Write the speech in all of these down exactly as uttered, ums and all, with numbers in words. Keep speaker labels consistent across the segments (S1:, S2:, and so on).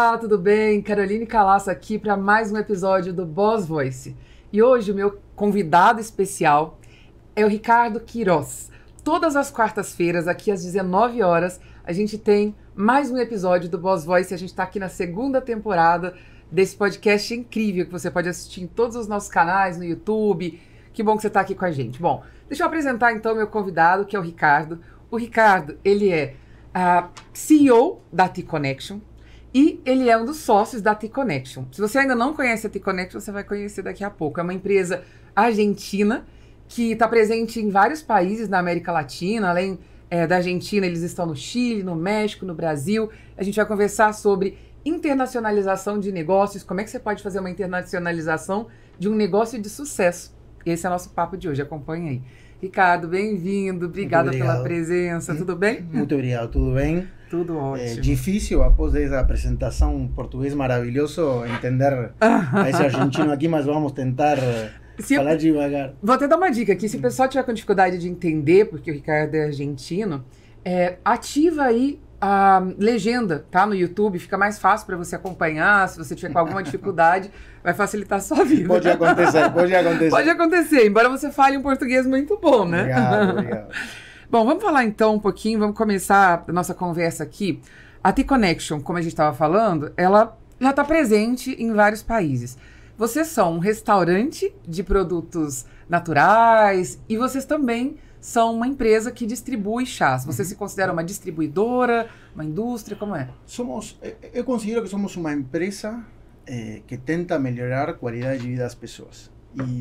S1: Olá, tudo bem? Caroline Calaço aqui para mais um episódio do Boss Voice. E hoje o meu convidado especial é o Ricardo Queiroz. Todas as quartas-feiras, aqui às dezenove horas, a gente tem mais um episódio do Boss Voice. A gente está aqui na segunda temporada desse podcast incrível que você pode assistir em todos os nossos canais, no YouTube. Que bom que você está aqui com a gente. Bom, deixa eu apresentar então meu convidado, que é o Ricardo. O Ricardo, ele é a C E O da T-Connection. E ele é um dos sócios da T-Connection. Se você ainda não conhece a T-Connection, você vai conhecer daqui a pouco. É uma empresa argentina que está presente em vários países na América Latina. Além é, da Argentina, eles estão no Chile, no México, no Brasil. A gente vai conversar sobre internacionalização de negócios. Como é que você pode fazer uma internacionalização de um negócio de sucesso? Esse é o nosso papo de hoje. Acompanha aí. Ricardo, bem-vindo. Obrigada pela presença. Tudo bem?
S2: Muito obrigado. Tudo bem?
S1: Tudo ótimo.
S2: É difícil, após essa apresentação em português maravilhoso, entender esse argentino aqui, mas vamos tentar se falar eu... devagar.
S1: Vou até dar uma dica aqui. Se o pessoal tiver com dificuldade de entender, porque o Ricardo é argentino, é, ativa aí a legenda, tá? No YouTube, fica mais fácil para você acompanhar. Se você tiver com alguma dificuldade, vai facilitar a sua vida.
S2: Pode acontecer, pode acontecer.
S1: Pode acontecer, embora você fale um português muito bom, né?
S2: Obrigado, obrigado.
S1: Bom, vamos falar então um pouquinho, vamos começar a nossa conversa aqui. A T-Connection, como a gente estava falando, ela já está presente em vários países. Vocês são um restaurante de produtos naturais e vocês também são uma empresa que distribui chás. Você se considera uma distribuidora, uma indústria, como é?
S2: Somos, eu considero que somos uma empresa eh, que tenta melhorar a qualidade de vida das pessoas.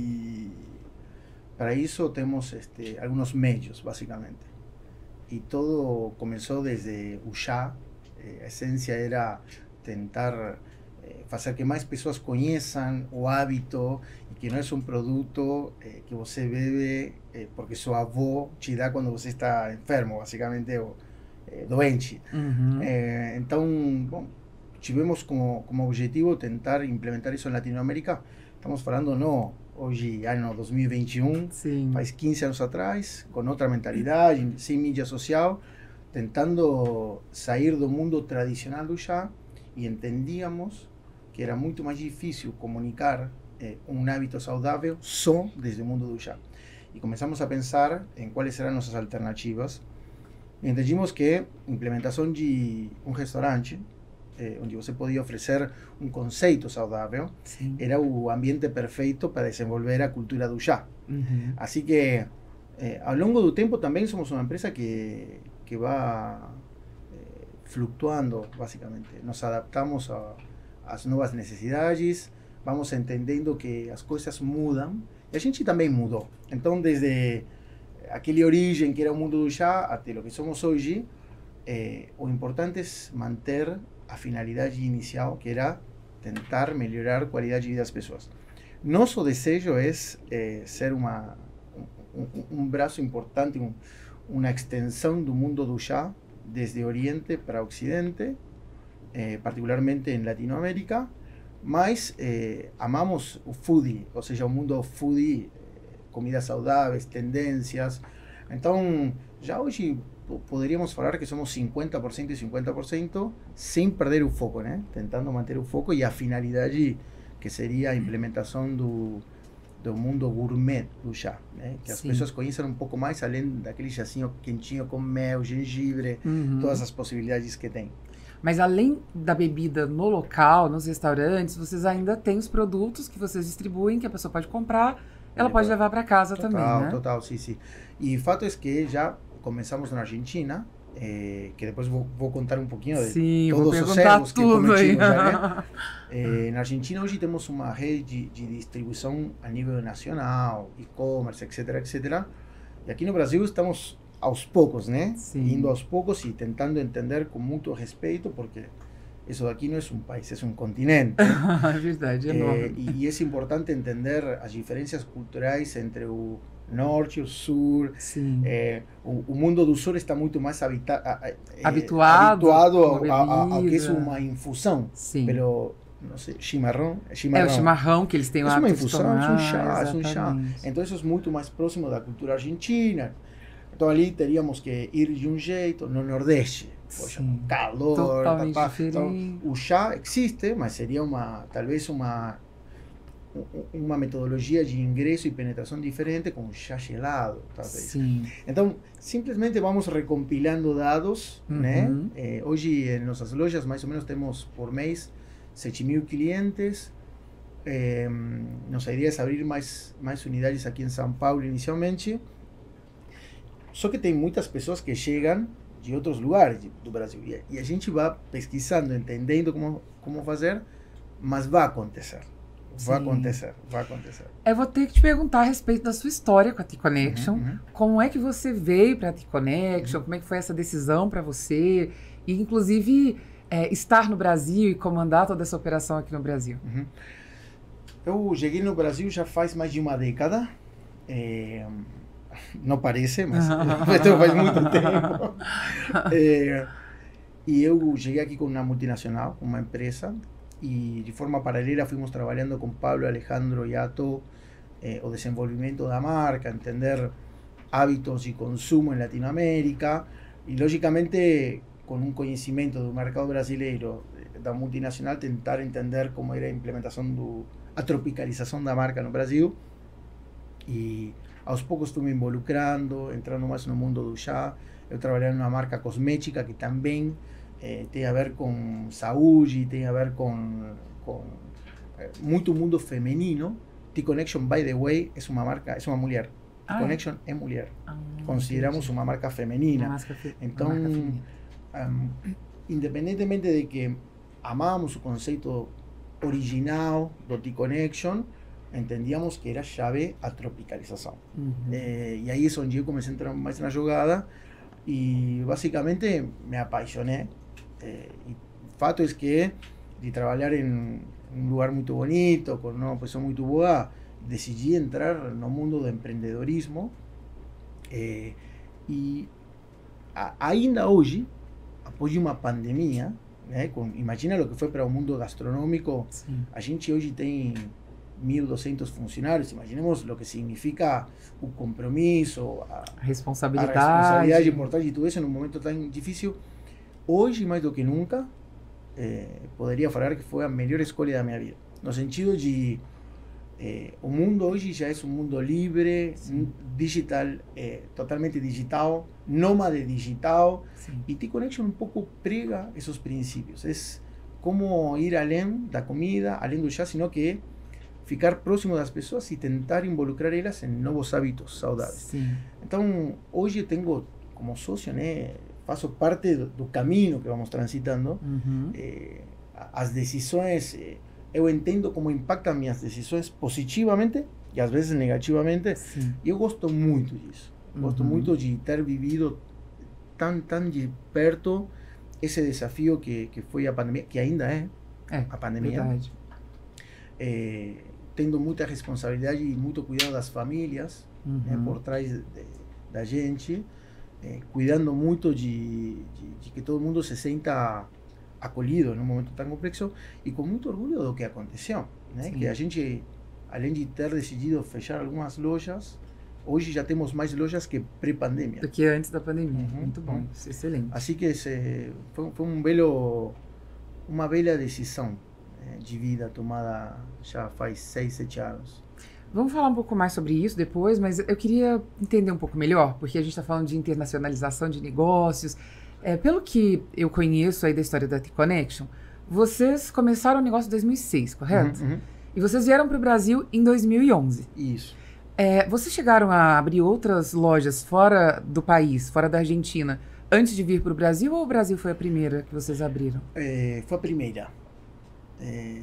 S2: E para isso temos este, algunos meios, basicamente. E todo começou desde o chá. Eh, a essência era tentar eh, fazer que mais pessoas conheçam o hábito e que não é um produto eh, que você bebe eh, porque sua avó te dá quando você está enfermo, basicamente, ou eh, doente.
S1: Uhum.
S2: Eh, então, bom, tivemos como, como objetivo tentar implementar isso em Latinoamérica. Estamos falando não hoje, ano dois mil e vinte e um,
S1: Sim.
S2: faz quinze anos atrás, com outra mentalidade, sem mídia social, tentando sair do mundo tradicional do chá, e entendíamos que era muito mais difícil comunicar eh, um hábito saudável só desde o mundo do chá. E começamos a pensar em quais eram nossas alternativas, e entendimos que a implementação de um restaurante, Eh, onde você podia oferecer um conceito saudável,
S1: Sim.
S2: era o ambiente perfeito para desenvolver a cultura do chá.
S1: Uhum.
S2: Assim que, eh, ao longo do tempo, também somos uma empresa que, que vai eh, flutuando, basicamente. Nos adaptamos às novas necessidades, vamos entendendo que as coisas mudam, e a gente também mudou. Então, desde aquela origem que era o mundo do chá, até o que somos hoje, eh, o importante é manter a finalidade inicial, que era tentar melhorar a qualidade de vida das pessoas. Nosso desejo é eh, ser uma, um, um, um braço importante, um, uma extensão do mundo do chá, desde Oriente para Ocidente, eh, particularmente em Latinoamérica, mas eh, amamos o foodie, ou seja, o mundo foodie, eh, comidas saudáveis, tendências. Então, já hoje poderíamos falar que somos cinquenta por cento e cinquenta por cento sem perder o foco, né? Tentando manter o foco e a finalidade que seria a implementação do, do mundo gourmet do chá, né? Que as
S1: Sim.
S2: pessoas conheçam um pouco mais, além daquele chazinho quentinho com mel, gengibre,
S1: Uhum.
S2: todas as possibilidades que tem.
S1: Mas além da bebida no local, nos restaurantes, vocês ainda têm os produtos que vocês distribuem, que a pessoa pode comprar, ela
S2: É,
S1: pode levar para casa
S2: total,
S1: também, né?
S2: Total, sim, sim. E o fato é que já começamos na Argentina, eh, que depois vou, vou contar um pouquinho de
S1: Sim,
S2: todos
S1: vou
S2: os
S1: perguntar
S2: erros que
S1: tudo aí.
S2: cometimos. Né? eh, na Argentina hoje temos uma rede de, de distribuição a nível nacional, e-commerce, etc, etcétera. E aqui no Brasil estamos aos poucos, né?
S1: Sim.
S2: Indo aos poucos e tentando entender com muito respeito, porque isso daqui não é um país, é um continente.
S1: É verdade, é enorme.
S2: Eh, e, e é importante entender as diferenças culturais entre o norte, o sul.
S1: Sim.
S2: Eh, o, o mundo do sul está muito mais habita, eh,
S1: habituado,
S2: habituado ao,
S1: com a
S2: ao, ao que é
S1: bebida.
S2: uma infusão.
S1: Sim.
S2: Pelo, não sei, chimarrão,
S1: É
S2: chimarrão.
S1: o chimarrão que eles têm o
S2: É uma
S1: hábito de
S2: infusão,
S1: tomar.
S2: é um chá, é um chá.
S1: Exatamente.
S2: Então isso é muito mais próximo da cultura argentina. Então ali teríamos que ir de um jeito, no Nordeste. Poxa,
S1: Sim,
S2: calor,
S1: totalmente
S2: tá, tá.
S1: diferente.
S2: Então, o chá existe, mas seria uma, talvez uma, uma metodologia de ingresso e penetração diferente com chá gelado, talvez.
S1: Sim.
S2: Então, simplesmente vamos recompilando dados,
S1: Uhum.
S2: né? Eh, hoje, em nossas lojas, mais ou menos temos por mês sete mil clientes. Eh, nossa ideia é abrir mais, mais unidades aqui em São Paulo, inicialmente. Só que tem muitas pessoas que chegam de outros lugares do Brasil. E, e a gente vai pesquisando, entendendo como, como fazer, mas vai acontecer. Vai
S1: Sim.
S2: acontecer, vai acontecer.
S1: Eu vou ter que te perguntar a respeito da sua história com a T-Connection.
S2: Uhum, uhum.
S1: Como é que você veio para a T-Connection? Uhum. Como é que foi essa decisão para você? E, inclusive, é, estar no Brasil e comandar toda essa operação aqui no Brasil.
S2: Uhum. Eu cheguei no Brasil já faz mais de uma década. É... Não parece, mas faz muito tempo. É... E eu cheguei aqui com uma multinacional, com uma empresa, e de forma paralela fomos trabalhando com Pablo, Alejandro e Ato eh, o desenvolvimento da marca, entender hábitos de consumo em Latinoamérica e, logicamente, com um conhecimento do mercado brasileiro, da multinacional, tentar entender como era a implementação, do, a tropicalização da marca no Brasil. E aos poucos fui me involucrando, entrando mais no mundo do chá. Eu trabalhei numa marca cosmética que também eh, tem a ver com saúde, tem a ver com, com eh, muito mundo feminino. T-Connection, by the way, é uma marca, é uma mulher. Ah, T-Connection é mulher. Ah, Consideramos entendi. Uma marca feminina. Uma fe então, uma marca feminina. Um, independentemente de que amamos o conceito original do T-Connection, entendíamos que era chave a tropicalização. Uhum. Eh, e aí é onde eu comecei a entrar mais na jogada e basicamente me apaixonei. Eh, e o fato é que de trabalhar em um lugar muito bonito, com uma pessoa muito boa, decidi entrar no mundo do empreendedorismo. Eh, e a, ainda hoje, após de uma pandemia, né, com, imagina o que foi para o mundo gastronômico. Sim. A gente hoje tem mil e duzentos funcionários, imaginemos o que significa o compromisso, a,
S1: a responsabilidade,
S2: a responsabilidade por trás de tudo isso num momento tão difícil. Hoje, mais do que nunca, eh, poderia falar que foi a melhor escolha da minha vida. No sentido de, eh, o mundo hoje já é um mundo livre, sim, digital, eh, totalmente digital, nômade digital, sim, e T-Connection um pouco prega esses princípios. É como ir além da comida, além do chá, sino que ficar próximo das pessoas e tentar involucrar elas em novos hábitos saudáveis. Sim. Então, hoje eu tenho como sócio, né, faço parte do, do caminho que vamos transitando. Uhum. Eh, as decisões, eh, eu entendo como impactam minhas decisões positivamente e às vezes negativamente. Sim. E eu gosto muito disso. Uhum. Gosto muito de ter vivido tão, tão de perto esse desafio que, que foi a pandemia, que ainda é, é a pandemia. Verdade. Eh, tendo muita responsabilidade e muito cuidado das famílias, uhum, né, por trás de, de, da gente, eh, cuidando muito de, de, de que todo mundo se sinta acolhido num momento tão complexo e com muito orgulho do que aconteceu, né? Que a gente, além de ter decidido fechar algumas lojas, hoje já temos mais lojas que pré-pandemia.
S1: Do que antes da pandemia. Uhum, muito bom, uhum. Excelente.
S2: Assim que esse, foi, foi um belo, uma bela decisão de vida tomada já faz seis, sete anos.
S1: Vamos falar um pouco mais sobre isso depois, mas eu queria entender um pouco melhor, porque a gente está falando de internacionalização de negócios. É, pelo que eu conheço aí da história da T-Connection, vocês começaram o negócio em dois mil e seis, correto? Uhum, uhum. E vocês vieram para o Brasil em dois mil e onze.
S2: Isso.
S1: É, vocês chegaram a abrir outras lojas fora do país, fora da Argentina, antes de vir para o Brasil, ou o Brasil foi a primeira que vocês abriram?
S2: É, foi a primeira. É...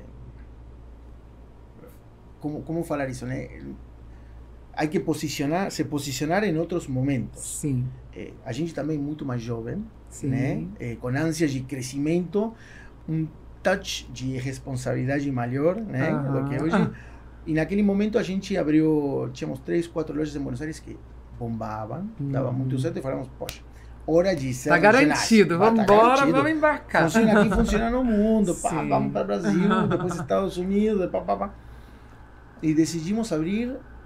S2: Como, como falar isso, né? Há que posicionar, se posicionar em outros momentos.
S1: Sim.
S2: É, a gente também é muito mais jovem, sim, né? É, com ânsias de crescimento, um touch de responsabilidade maior, né? Uh-huh. Do que hoje. Ah. E naquele momento a gente abriu, tínhamos três, quatro lojas em Buenos Aires que bombavam, uhum, dava muito certo e falamos, poxa, hora de ser.
S1: Tá garantido, vamos embora, vamos embarcar.
S2: Funciona aqui, funciona no mundo, pá, vamos para o Brasil, depois Estados Unidos, pá, pá, pá. E decidimos abrir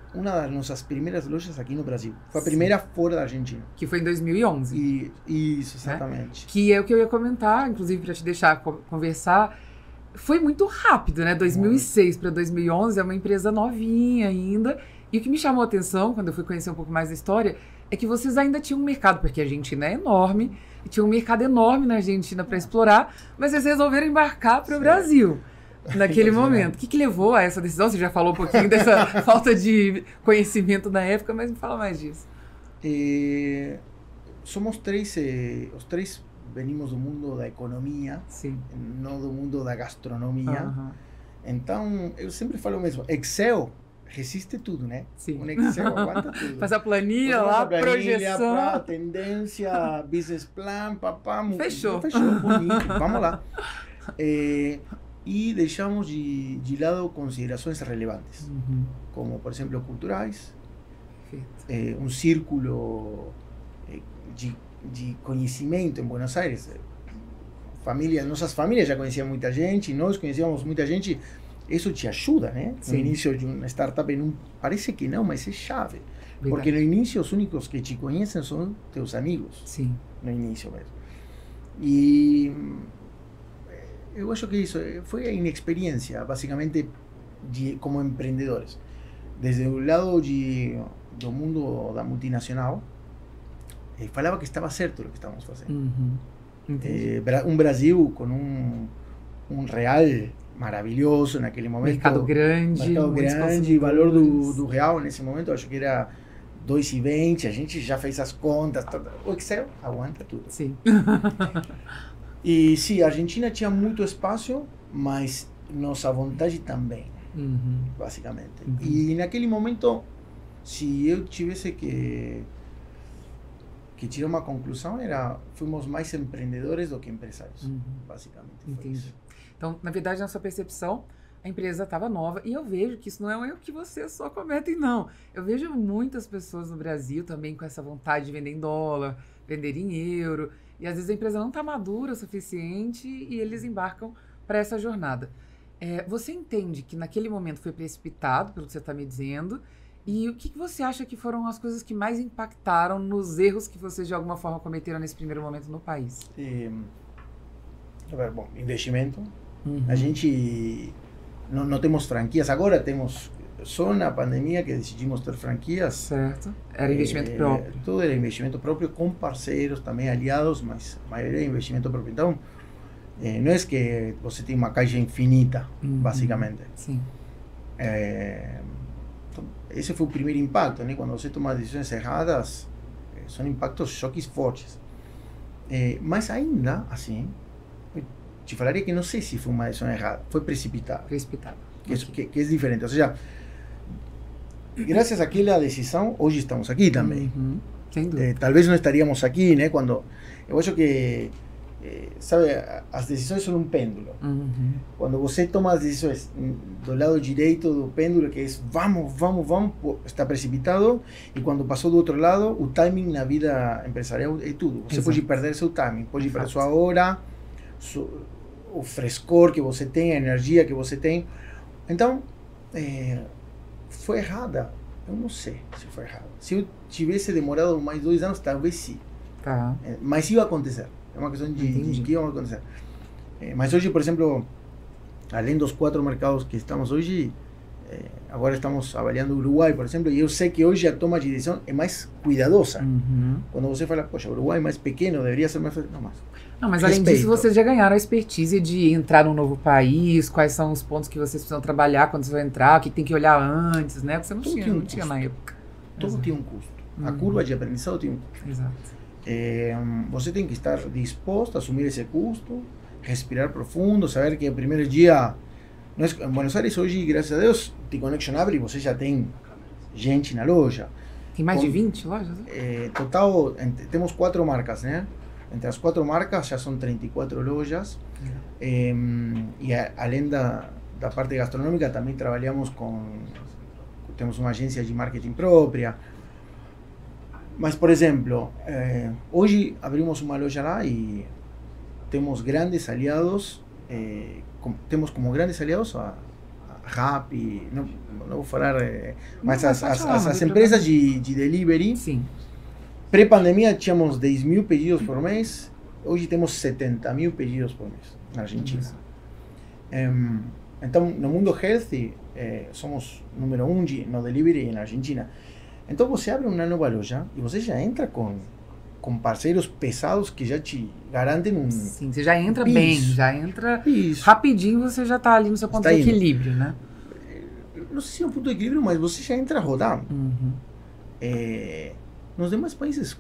S2: uma das nossas primeiras lojas aqui no Brasil. Foi a
S1: Sim.
S2: primeira fora da Argentina.
S1: Que foi em dois mil e onze.
S2: E, isso, exatamente.
S1: Né? Que é o que eu ia comentar, inclusive para te deixar co- conversar. Foi muito rápido, né? dois mil e seis para dois mil e onze é uma empresa novinha ainda. E o que me chamou a atenção, quando eu fui conhecer um pouco mais da história, é que vocês ainda tinham um mercado, porque a Argentina é enorme, e tinha um mercado enorme na Argentina para explorar, mas vocês resolveram embarcar para o Brasil. Naquele momento. O que, que levou a essa decisão? Você já falou um pouquinho dessa falta de conhecimento na época, mas me fala mais disso.
S2: Eh, somos três, eh, os três venimos do mundo da economia,
S1: Sim.
S2: não do mundo da gastronomia.
S1: Uhum.
S2: Então, eu sempre falo o mesmo, Excel resiste tudo, né?
S1: Sim.
S2: Um Excel aguanta tudo.
S1: Faz a planilha
S2: Faz
S1: lá,
S2: a planilha,
S1: projeção.
S2: pra, tendência, business plan, papá.
S1: Fechou.
S2: Fechou, bonito, vamos lá. Eh, e deixamos de, de lado considerações relevantes,
S1: Uhum.
S2: como, por exemplo, culturais,
S1: Perfeito.
S2: eh, um círculo eh, de, de conhecimento em Buenos Aires. Família, nossas famílias já conheciam muita gente, nós conhecíamos muita gente. Isso te ajuda, né? No
S1: Sim.
S2: início de uma startup, não, parece que não, mas é chave.
S1: Verdade.
S2: Porque no início, os únicos que te conhecem são teus amigos.
S1: Sim.
S2: No início mesmo. E eu acho que isso foi a inexperiência, basicamente, de, como empreendedores. Desde o lado de, do mundo da multinacional, eh, falava que estava certo o que estávamos fazendo.
S1: Uhum. Entendi.
S2: Eh, Bra- um Brasil com um, um real maravilhoso naquele momento.
S1: Mercado grande.
S2: Mercado
S1: muitos
S2: grande, valor do,
S1: consumidores.
S2: do real nesse momento, acho que era dois e vinte, a gente já fez as contas, tudo. O Excel aguanta tudo.
S1: Sim.
S2: E sim, a Argentina tinha muito espaço, mas nossa vontade também,
S1: Uhum.
S2: basicamente.
S1: Uhum.
S2: E naquele momento, se eu tivesse que, que tirar uma conclusão, era fomos mais empreendedores do que empresários,
S1: Uhum.
S2: basicamente. foi
S1: Entendi.
S2: isso.
S1: Então, na verdade, na sua percepção, a empresa estava nova. E eu vejo que isso não é um erro que vocês só cometem, não. Eu vejo muitas pessoas no Brasil também com essa vontade de vender em dólar, vender em euro. E às vezes a empresa não está madura o suficiente e eles embarcam para essa jornada. É, você entende que naquele momento foi precipitado, pelo que você está me dizendo, e o que, que você acha que foram as coisas que mais impactaram nos erros que vocês de alguma forma cometeram nesse primeiro momento no país?
S2: E, a ver, bom, investimento.
S1: Uhum.
S2: A gente não, não temos franquias agora, temos só na pandemia que decidimos ter franquias.
S1: Certo. Era investimento
S2: Eh,
S1: próprio.
S2: Tudo era investimento próprio com parceiros, também aliados, mas a maioria é investimento próprio. Então, eh, não é que você tem uma caixa infinita,
S1: Uhum.
S2: basicamente.
S1: Sim.
S2: Eh, então, esse foi o primeiro impacto, né? Quando você toma decisões erradas, eh, são impactos, choques fortes. Eh, mas ainda assim, eu te falaria que não sei se foi uma decisão errada, foi precipitada.
S1: Precipitado.
S2: Que, es, que, que es diferente. O sea, gracias a aquela decisão, hoje estamos aqui também.
S1: Uhum. Sem dúvida.
S2: Eh, talvez não estaríamos aqui, né? Quando eu acho que, eh, sabe, as decisões são um pêndulo.
S1: Uhum.
S2: Quando você toma as decisões do lado direito do pêndulo, que é vamos, vamos, vamos, pô, está precipitado, e quando passou do outro lado, o timing na vida empresarial é tudo. Você
S1: Exato.
S2: pode perder seu timing, pode perder
S1: Exato.
S2: sua hora, su, o frescor que você tem, a energia que você tem. Então, é, foi errada. Eu não sei se foi errada. Se eu tivesse demorado mais dois anos, talvez sim.
S1: Tá.
S2: É, mas ia acontecer. É uma questão de,
S1: Entendi.
S2: de que ia acontecer. É, mas hoje, por exemplo, além dos quatro mercados que estamos hoje, é, agora estamos avaliando o Uruguai, por exemplo, e eu sei que hoje a toma de decisão é mais cuidadosa.
S1: Uhum.
S2: Quando você fala, poxa, o Uruguai é mais pequeno, deveria ser mais... Não, mas...
S1: Não, mas além
S2: Respeito.
S1: disso, vocês já ganharam a expertise de entrar num novo país, quais são os pontos que vocês precisam trabalhar quando vocês vão entrar, o que tem que olhar antes, né? Porque você não
S2: Tudo
S1: tinha,
S2: tem um
S1: não tinha na época.
S2: Tudo
S1: Exato.
S2: tem um custo. A
S1: Uhum.
S2: curva de aprendizado tem um custo.
S1: Exato.
S2: É, você tem que estar disposto a assumir esse custo, respirar profundo, saber que o primeiro dia... Não é, em Buenos Aires hoje, graças a Deus, T-Connection abre e você já tem gente na loja.
S1: Tem mais
S2: Com-
S1: de vinte lojas?
S2: É, total, ent- temos quatro marcas, né? Entre as quatro marcas já são trinta e quatro lojas. É, e a, além da, da parte gastronômica, também trabalhamos com... Temos uma agência de marketing própria. Mas, por exemplo, eh, hoje abrimos uma loja lá e temos grandes aliados, eh, com, temos como grandes aliados a, a Rappi, não, não vou falar, é, mas
S1: Não,
S2: as,
S1: pode
S2: as,
S1: falar,
S2: as,
S1: não
S2: as
S1: tem
S2: empresas de, de delivery,
S1: Sim.
S2: pré-pandemia tínhamos dez mil pedidos por mês, hoje temos setenta mil pedidos por mês na Argentina. Um, então, no mundo healthy, eh, somos número um de, no delivery na Argentina. Então, você abre uma nova loja e você já entra com, com parceiros pesados que já te garantem um...
S1: Sim, você já entra
S2: um
S1: bem,
S2: piso.
S1: já entra
S2: Isso.
S1: rapidinho, você já está ali no seu ponto
S2: Está
S1: de
S2: indo.
S1: equilíbrio, né?
S2: Não sei se é um ponto de equilíbrio, mas você já entra rodando.
S1: Uhum.
S2: Eh, nos demais países,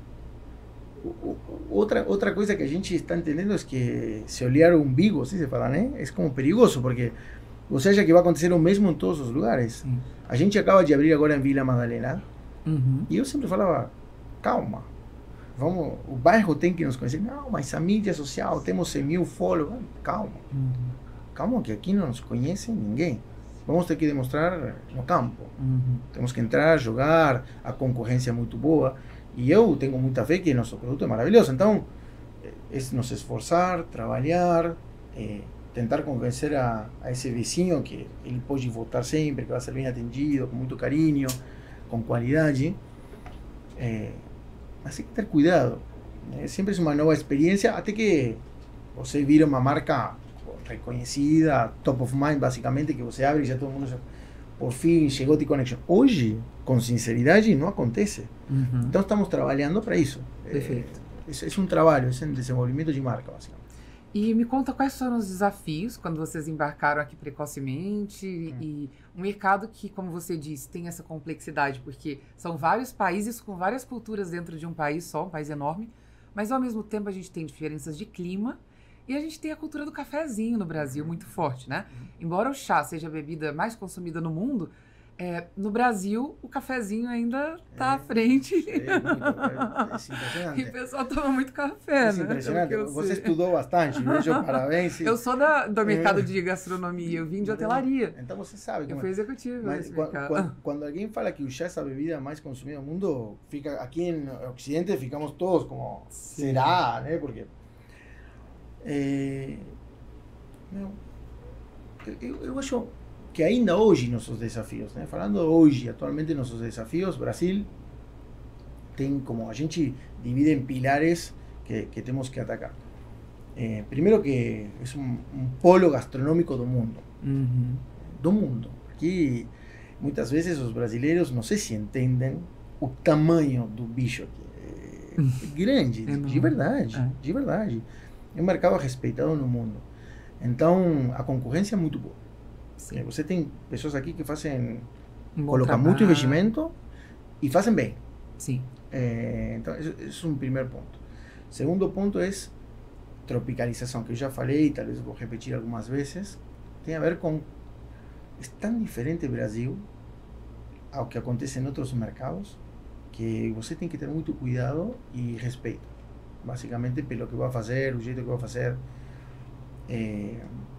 S2: o- o- outra, outra coisa que a gente está entendendo é que se olhar o umbigo, assim se fala, né? É como perigoso, porque você acha que vai acontecer o mesmo em todos os lugares.
S1: Sim.
S2: A gente acaba de abrir agora em Vila Madalena,
S1: Uhum.
S2: e eu sempre falava, calma, vamos, o bairro tem que nos conhecer. Não, mas a mídia social, temos cem mil followers. Calma,
S1: Uhum.
S2: calma, que aqui não nos conhece ninguém. Vamos ter que demonstrar no campo.
S1: Uhum.
S2: Temos que entrar, jogar, a concorrência é muito boa. E eu tenho muita fé que nosso produto é maravilhoso. Então, é nos esforçar, trabalhar, é, tentar convencer a, a esse vizinho que ele pode voltar sempre, que vai ser bem atendido, com muito carinho, com qualidade. É, mas tem que ter cuidado. Né? Sempre é uma nova experiência, até que você vira uma marca reconhecida, top of mind, basicamente, que você abre e já todo mundo já, por fim, chegou de conexão. Hoje, com sinceridade, não acontece.
S1: Uhum.
S2: Então, estamos trabalhando para isso.
S1: Perfeito.
S2: É, é, é um trabalho, é um desenvolvimento de marca, basicamente.
S1: E me conta quais foram os desafios quando vocês embarcaram aqui precocemente
S2: Hum.
S1: e um mercado que, como você disse, tem essa complexidade, porque são vários países com várias culturas dentro de um país só, um país enorme, mas ao mesmo tempo a gente tem diferenças de clima e a gente tem a cultura do cafezinho no Brasil muito forte, né? Embora o chá seja a bebida mais consumida no mundo, é, no Brasil o cafezinho ainda está
S2: É,
S1: à frente.
S2: É, muito, é, é
S1: E
S2: impressionante.
S1: o pessoal toma muito café,
S2: É
S1: né?
S2: impressionante.
S1: Pelo que eu
S2: Você
S1: sei.
S2: estudou bastante, vejo, parabéns.
S1: Eu sou da, do mercado
S2: É.
S1: de gastronomia, eu vim de hotelaria.
S2: Então você sabe
S1: Eu
S2: como
S1: fui
S2: é.
S1: executiva
S2: Mas
S1: nesse
S2: qua-
S1: mercado.
S2: qua- quando alguém fala que o chá é a bebida mais consumida do mundo, fica aqui no Ocidente ficamos todos como,
S1: Sim.
S2: será, né? Porque é, meu, eu, eu acho que ainda hoje nossos desafios, né? Falando hoje, atualmente nossos desafios, Brasil tem como a gente divide em pilares que, que temos que atacar. Eh, primeiro que é um, um polo gastronômico do mundo.
S1: Uhum.
S2: do mundo. Aqui, muitas vezes, os brasileiros, não sei se entendem o tamanho do bicho aqui. É grande, de, de verdade,
S1: É.
S2: de verdade. É um mercado respeitado no mundo. Então, a concorrência é muito boa.
S1: Sim.
S2: Você tem pessoas aqui que fazem,
S1: Um bom
S2: colocam muito
S1: trabalho.
S2: investimento e fazem bem.
S1: Sim.
S2: É, então, esse esse é um primeiro ponto. Segundo ponto é tropicalização, que eu já falei, talvez vou repetir algumas vezes. Tem a ver com... É tão diferente o Brasil ao que acontece em outros mercados que você tem que ter muito cuidado e respeito. Basicamente, pelo que vai fazer, o jeito que vai fazer. É,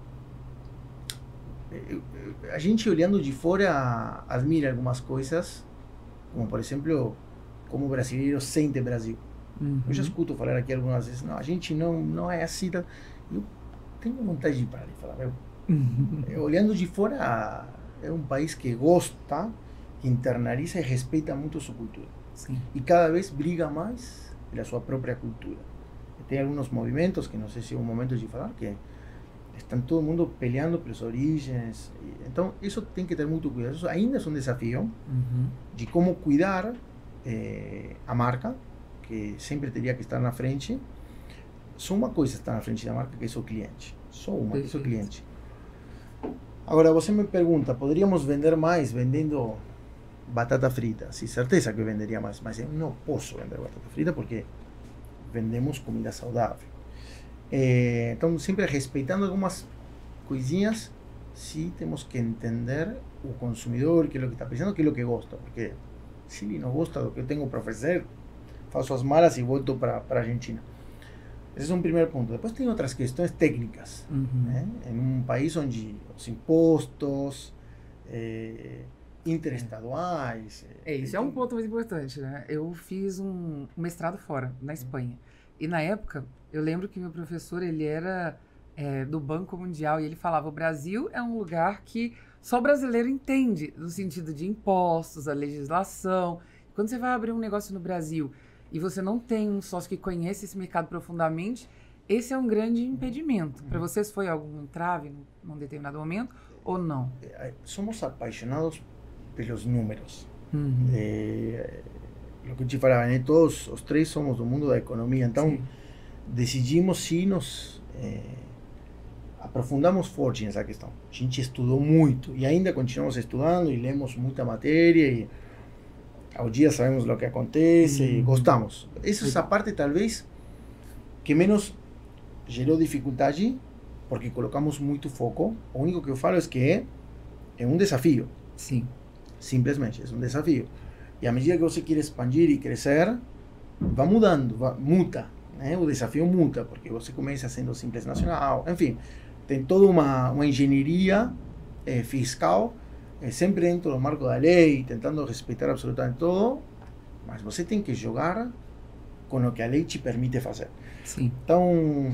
S2: eu- eu- a gente olhando de fora admira algumas coisas, como por exemplo, como o brasileiro sente Brasil.
S1: Uhum.
S2: Eu já escuto falar aqui algumas vezes, não, a gente não, não é assim. Tá? Eu tenho vontade de parar e falar, meu,
S1: Uhum.
S2: eh, olhando de fora, é um país que gosta, internaliza e respeita muito a sua cultura.
S1: Sim.
S2: E cada vez briga mais pela sua própria cultura. Tem alguns movimentos, que não sei se é o momento de falar, que estão todo mundo peleando pelas origens. E, então, isso tem que ter muito cuidado. Isso ainda é um desafio
S1: Uhum.
S2: de como cuidar eh, a marca, que sempre teria que estar na frente. Só uma coisa está na frente da marca, que é o cliente. Só uma, que é o
S1: Perfeito.
S2: cliente. Agora, você me pergunta, poderíamos vender mais vendendo batata frita? Sim, certeza que eu venderia mais, mas eu não posso vender batata frita porque vendemos comida saudável. Eh, então, sempre respeitando algumas coisinhas, sim temos que entender o consumidor, que é o que está pensando, que é o que gosta, porque se ele não gosta do que eu tenho para oferecer, faço as malas e volto para a Argentina. Esse é um primeiro ponto. Depois tem outras questões técnicas,
S1: Uhum.
S2: né? Em um país onde os impostos eh, interestaduais...
S1: É, isso é um ponto muito importante, né? Eu fiz um um mestrado fora, na Espanha. E na época, eu lembro que meu professor, ele era é, do Banco Mundial e ele falava, o Brasil é um lugar que só o brasileiro entende, no sentido de impostos, a legislação. Quando você vai abrir um negócio no Brasil e você não tem um sócio que conhece esse mercado profundamente, esse é um grande impedimento. Para vocês foi algum entrave num, num determinado momento ou não?
S2: Somos apaixonados pelos números.
S1: Uhum.
S2: É, o que eu te falava, né? Todos os três somos do mundo da economia, então sim, decidimos sim nos... É, aprofundamos forte nessa questão. A gente estudou muito e ainda continuamos estudando e lemos muita matéria e ao dia sabemos o que acontece uhum. e gostamos. Essa é a parte talvez que menos gerou dificuldade porque colocamos muito foco. O único que eu falo é que é, é um desafio.
S1: Sim.
S2: Simplesmente, é um desafio. E à medida que você quer expandir e crescer, vai mudando, vai, muda. Né? O desafio muda, porque você começa sendo simples nacional, enfim, tem toda uma, uma engenharia eh, fiscal, eh, sempre dentro do marco da lei, tentando respeitar absolutamente tudo, mas você tem que jogar com o que a lei te permite fazer.
S1: Sim.
S2: Então,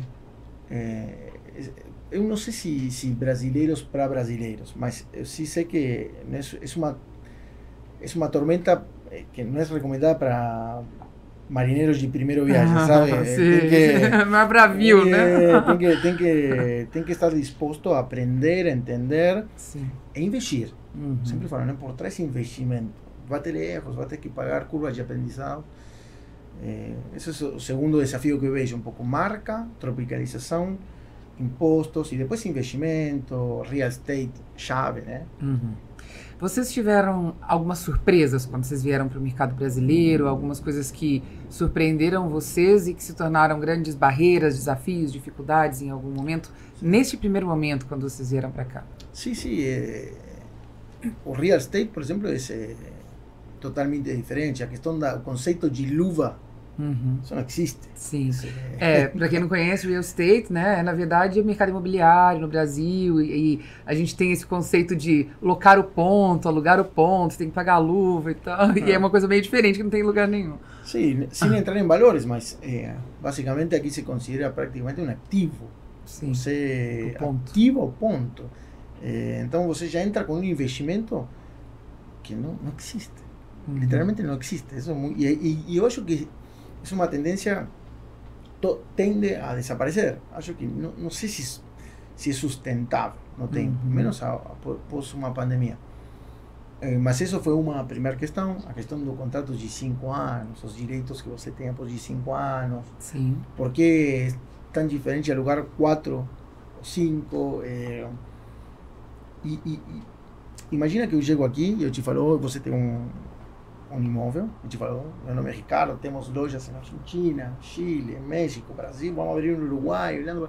S2: eh, eu não sei se, se brasileiros para brasileiros, mas eu sim sei que é uma, é uma tormenta que não é recomendada para marinheiros de primeiro viagem, ah, sabe?
S1: Tem que, não é bravio,
S2: é,
S1: né?
S2: Tem que, tem, que, tem que estar disposto a aprender, a entender
S1: sim,
S2: e investir.
S1: Uhum.
S2: Sempre falo, né? Por trás investimento. Vai ter erros, vai ter que pagar curvas de aprendizado. É, esse é o segundo desafio que eu vejo, um pouco marca, tropicalização, impostos e depois investimento, real estate, chave, né?
S1: Uhum. Vocês tiveram algumas surpresas quando vocês vieram para o mercado brasileiro, algumas coisas que surpreenderam vocês e que se tornaram grandes barreiras, desafios, dificuldades em algum momento, neste primeiro momento, quando vocês vieram para cá?
S2: Sim, sim. É, o real estate, por exemplo, é, é totalmente diferente. A questão do conceito de luva,
S1: uhum.
S2: isso não existe.
S1: Sim. É, para quem não conhece, o real estate, né, na verdade é mercado imobiliário no Brasil e, e a gente tem esse conceito de locar o ponto, alugar o ponto, você tem que pagar a luva e tal, ah. e é uma coisa meio diferente que não tem lugar nenhum.
S2: Sim, sem ah. entrar em valores, mas é, basicamente aqui se considera praticamente um ativo.
S1: Sim,
S2: você
S1: o ponto.
S2: ativa o ponto. É, então você já entra com um investimento que não, não existe. Uhum. Literalmente não existe. Isso é muito, e, e, e eu acho que é uma tendência to, tende a desaparecer. Acho que não, não sei se, se é sustentável no tempo, uhum. menos após uma pandemia. É, mas isso foi uma primeira questão, a questão do contrato de cinco anos, os direitos que você tem após de cinco anos.
S1: Sim.
S2: Por que é tão diferente alugar quatro ou cinco? É, e, e, e imagina que eu chego aqui e eu te falo, você tem um um imóvel, a gente falou, meu nome é Ricardo, temos lojas na Argentina, Chile, México, Brasil, vamos abrir no Uruguai, olhando,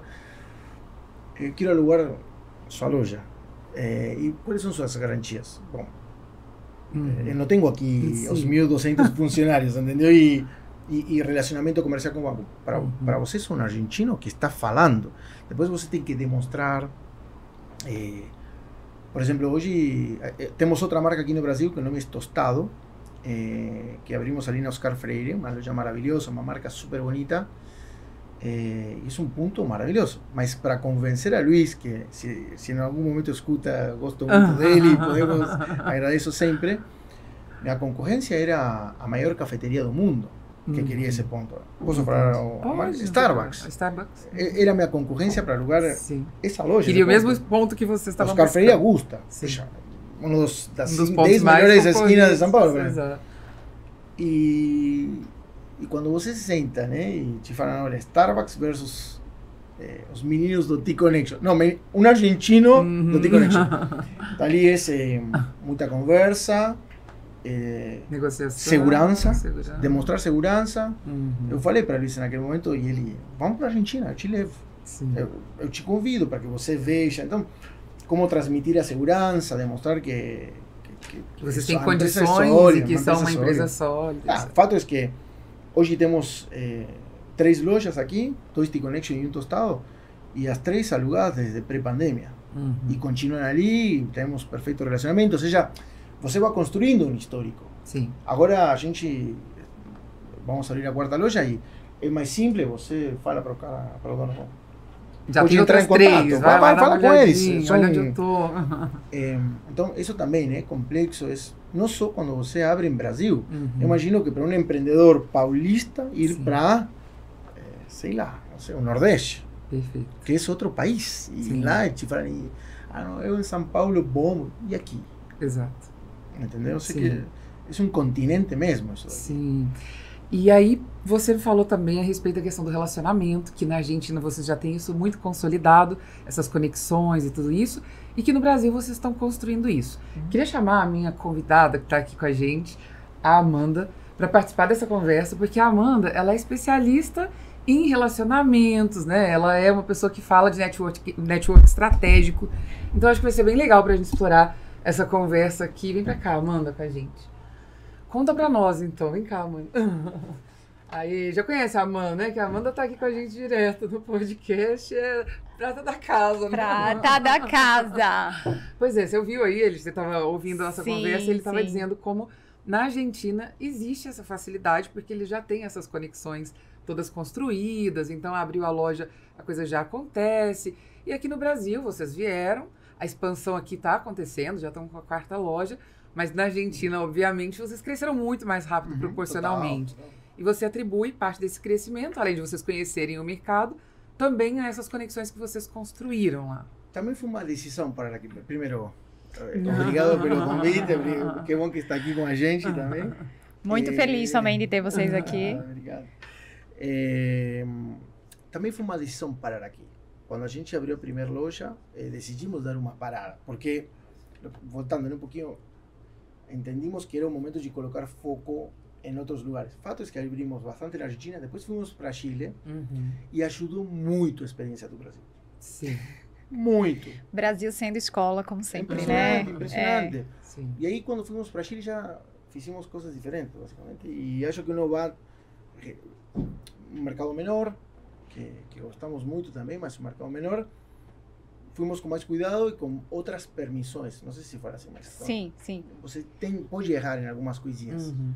S2: eu quero alugar sua loja. É, e quais são suas garantias? Bom, uhum. eu não tenho aqui Sim. os mil e duzentos funcionários, entendeu? E, e, e relacionamento comercial com o banco. Para, uhum. para você, é um argentino que está falando. Depois você tem que demonstrar. É, por exemplo, hoje temos outra marca aqui no Brasil que o nome é Tostado. Eh, que abrimos ali na Oscar Freire, uma loja maravilhosa, uma marca super bonita, eh, isso é um ponto maravilhoso, mas para convencer a Luiz, que se, se em algum momento escuta, gosto muito dele, podemos, agradeço sempre, minha concorrência era a maior cafeteria do mundo, que queria esse ponto. Posso falar? Pode, Starbucks.
S1: Starbucks.
S2: Era minha concorrência para alugar Sim. essa loja.
S1: Queria o mesmo ponto que vocês estavam
S2: Oscar Freire Augusta. Um dos, das
S1: um dos
S2: dez maiores esquinas de São Paulo.
S1: Exato.
S2: E, e quando você se senta, né, e te falam, olha, Starbucks versus eh, os meninos do T-Connection. Não, um argentino uhum. do T-Connection. Ali é eh, muita conversa, eh,
S1: negociação,
S2: segurança,
S1: segurança,
S2: demonstrar segurança.
S1: Uhum.
S2: Eu falei para Luiz naquele momento e ele, vamos para a Argentina, eu te levo. Eu, eu te convido para que você veja. Então, como transmitir a segurança, demonstrar que, que, que
S1: vocês têm condições sólida, e que são uma empresa sólida.
S2: Ah, o fato é que hoje temos eh, três lojas aqui, dois T-Connection e um Tostado, e as três alugadas desde pré-pandemia. Uhum. E continuam ali, temos perfeito relacionamento, ou seja, você vai construindo um histórico.
S1: Sim.
S2: Agora a gente, vamos abrir a quarta loja e é mais simples, você fala para o cara, para o dono,
S1: Já
S2: pode
S1: tem
S2: entrar em
S1: outras três,
S2: contato.
S1: vai,
S2: Vai,
S1: vai,
S2: fala com eles. São,
S1: olha onde eu tô.
S2: é, então, isso também é complexo. É, não só quando você abre em Brasil.
S1: Uhum.
S2: Eu imagino que para um empreendedor paulista ir
S1: Sim.
S2: para, é, sei lá, não sei, o Nordeste.
S1: Perfeito.
S2: Que é outro país. E
S1: Sim.
S2: lá te falam, ah, não, eu em São Paulo, bom, e aqui?
S1: Exato.
S2: Entendeu? Eu sei
S1: Sim.
S2: que é um continente mesmo. Isso
S1: Sim. E aí, você falou também a respeito da questão do relacionamento, que na Argentina vocês já têm isso muito consolidado, essas conexões e tudo isso, e que no Brasil vocês estão construindo isso. Uhum. Queria chamar a minha convidada que está aqui com a gente, a Amanda, para participar dessa conversa, porque a Amanda, ela é especialista em relacionamentos, né? Ela é uma pessoa que fala de network, network estratégico. Então, acho que vai ser bem legal para a gente explorar essa conversa aqui. Vem para cá, Amanda, com a gente. Conta pra nós, então. Vem cá, mãe. Aí, já conhece a Amanda, né? Que a Amanda tá aqui com a gente direto no podcast. É prata da casa, né?
S3: Prata da casa.
S1: Pois é, você ouviu aí, ele, você tava ouvindo a nossa
S3: sim,
S1: conversa e ele tava
S3: sim.
S1: dizendo como na Argentina existe essa facilidade, porque ele já tem essas conexões todas construídas, então abriu a loja, a coisa já acontece. E aqui no Brasil, vocês vieram, a expansão aqui tá acontecendo, já estão com a quarta loja, mas na Argentina, obviamente, vocês cresceram muito mais rápido, uhum, proporcionalmente. Total, total. E você atribui parte desse crescimento, além de vocês conhecerem o mercado, também a essas conexões que vocês construíram lá.
S2: Também foi uma decisão para aqui. Primeiro, obrigado pelo convite, que bom que está aqui com a gente também.
S3: Muito é, feliz também de ter vocês aqui.
S2: Ah, obrigado. É, também foi uma decisão parar aqui. Quando a gente abriu a primeira loja, eh, decidimos dar uma parada, porque, voltando um pouquinho, entendimos que era o momento de colocar foco em outros lugares. O fato é que abrimos bastante na Argentina, depois fomos para Chile, uhum, e ajudou muito a experiência do Brasil.
S1: Sim.
S2: Muito.
S3: Brasil sendo escola, como sempre,
S2: impressionante,
S3: né?
S2: Impressionante.
S3: É.
S2: Sim. E aí, quando fomos para Chile, já fizemos coisas diferentes, basicamente. E acho que uno vai... Um mercado menor, que, que gostamos muito também, mas um mercado menor. Fomos com mais cuidado e com outras permissões. Não sei se for assim, mas...
S3: Sim, então, sim.
S2: Você tem, pode errar em algumas coisinhas.
S1: Uhum.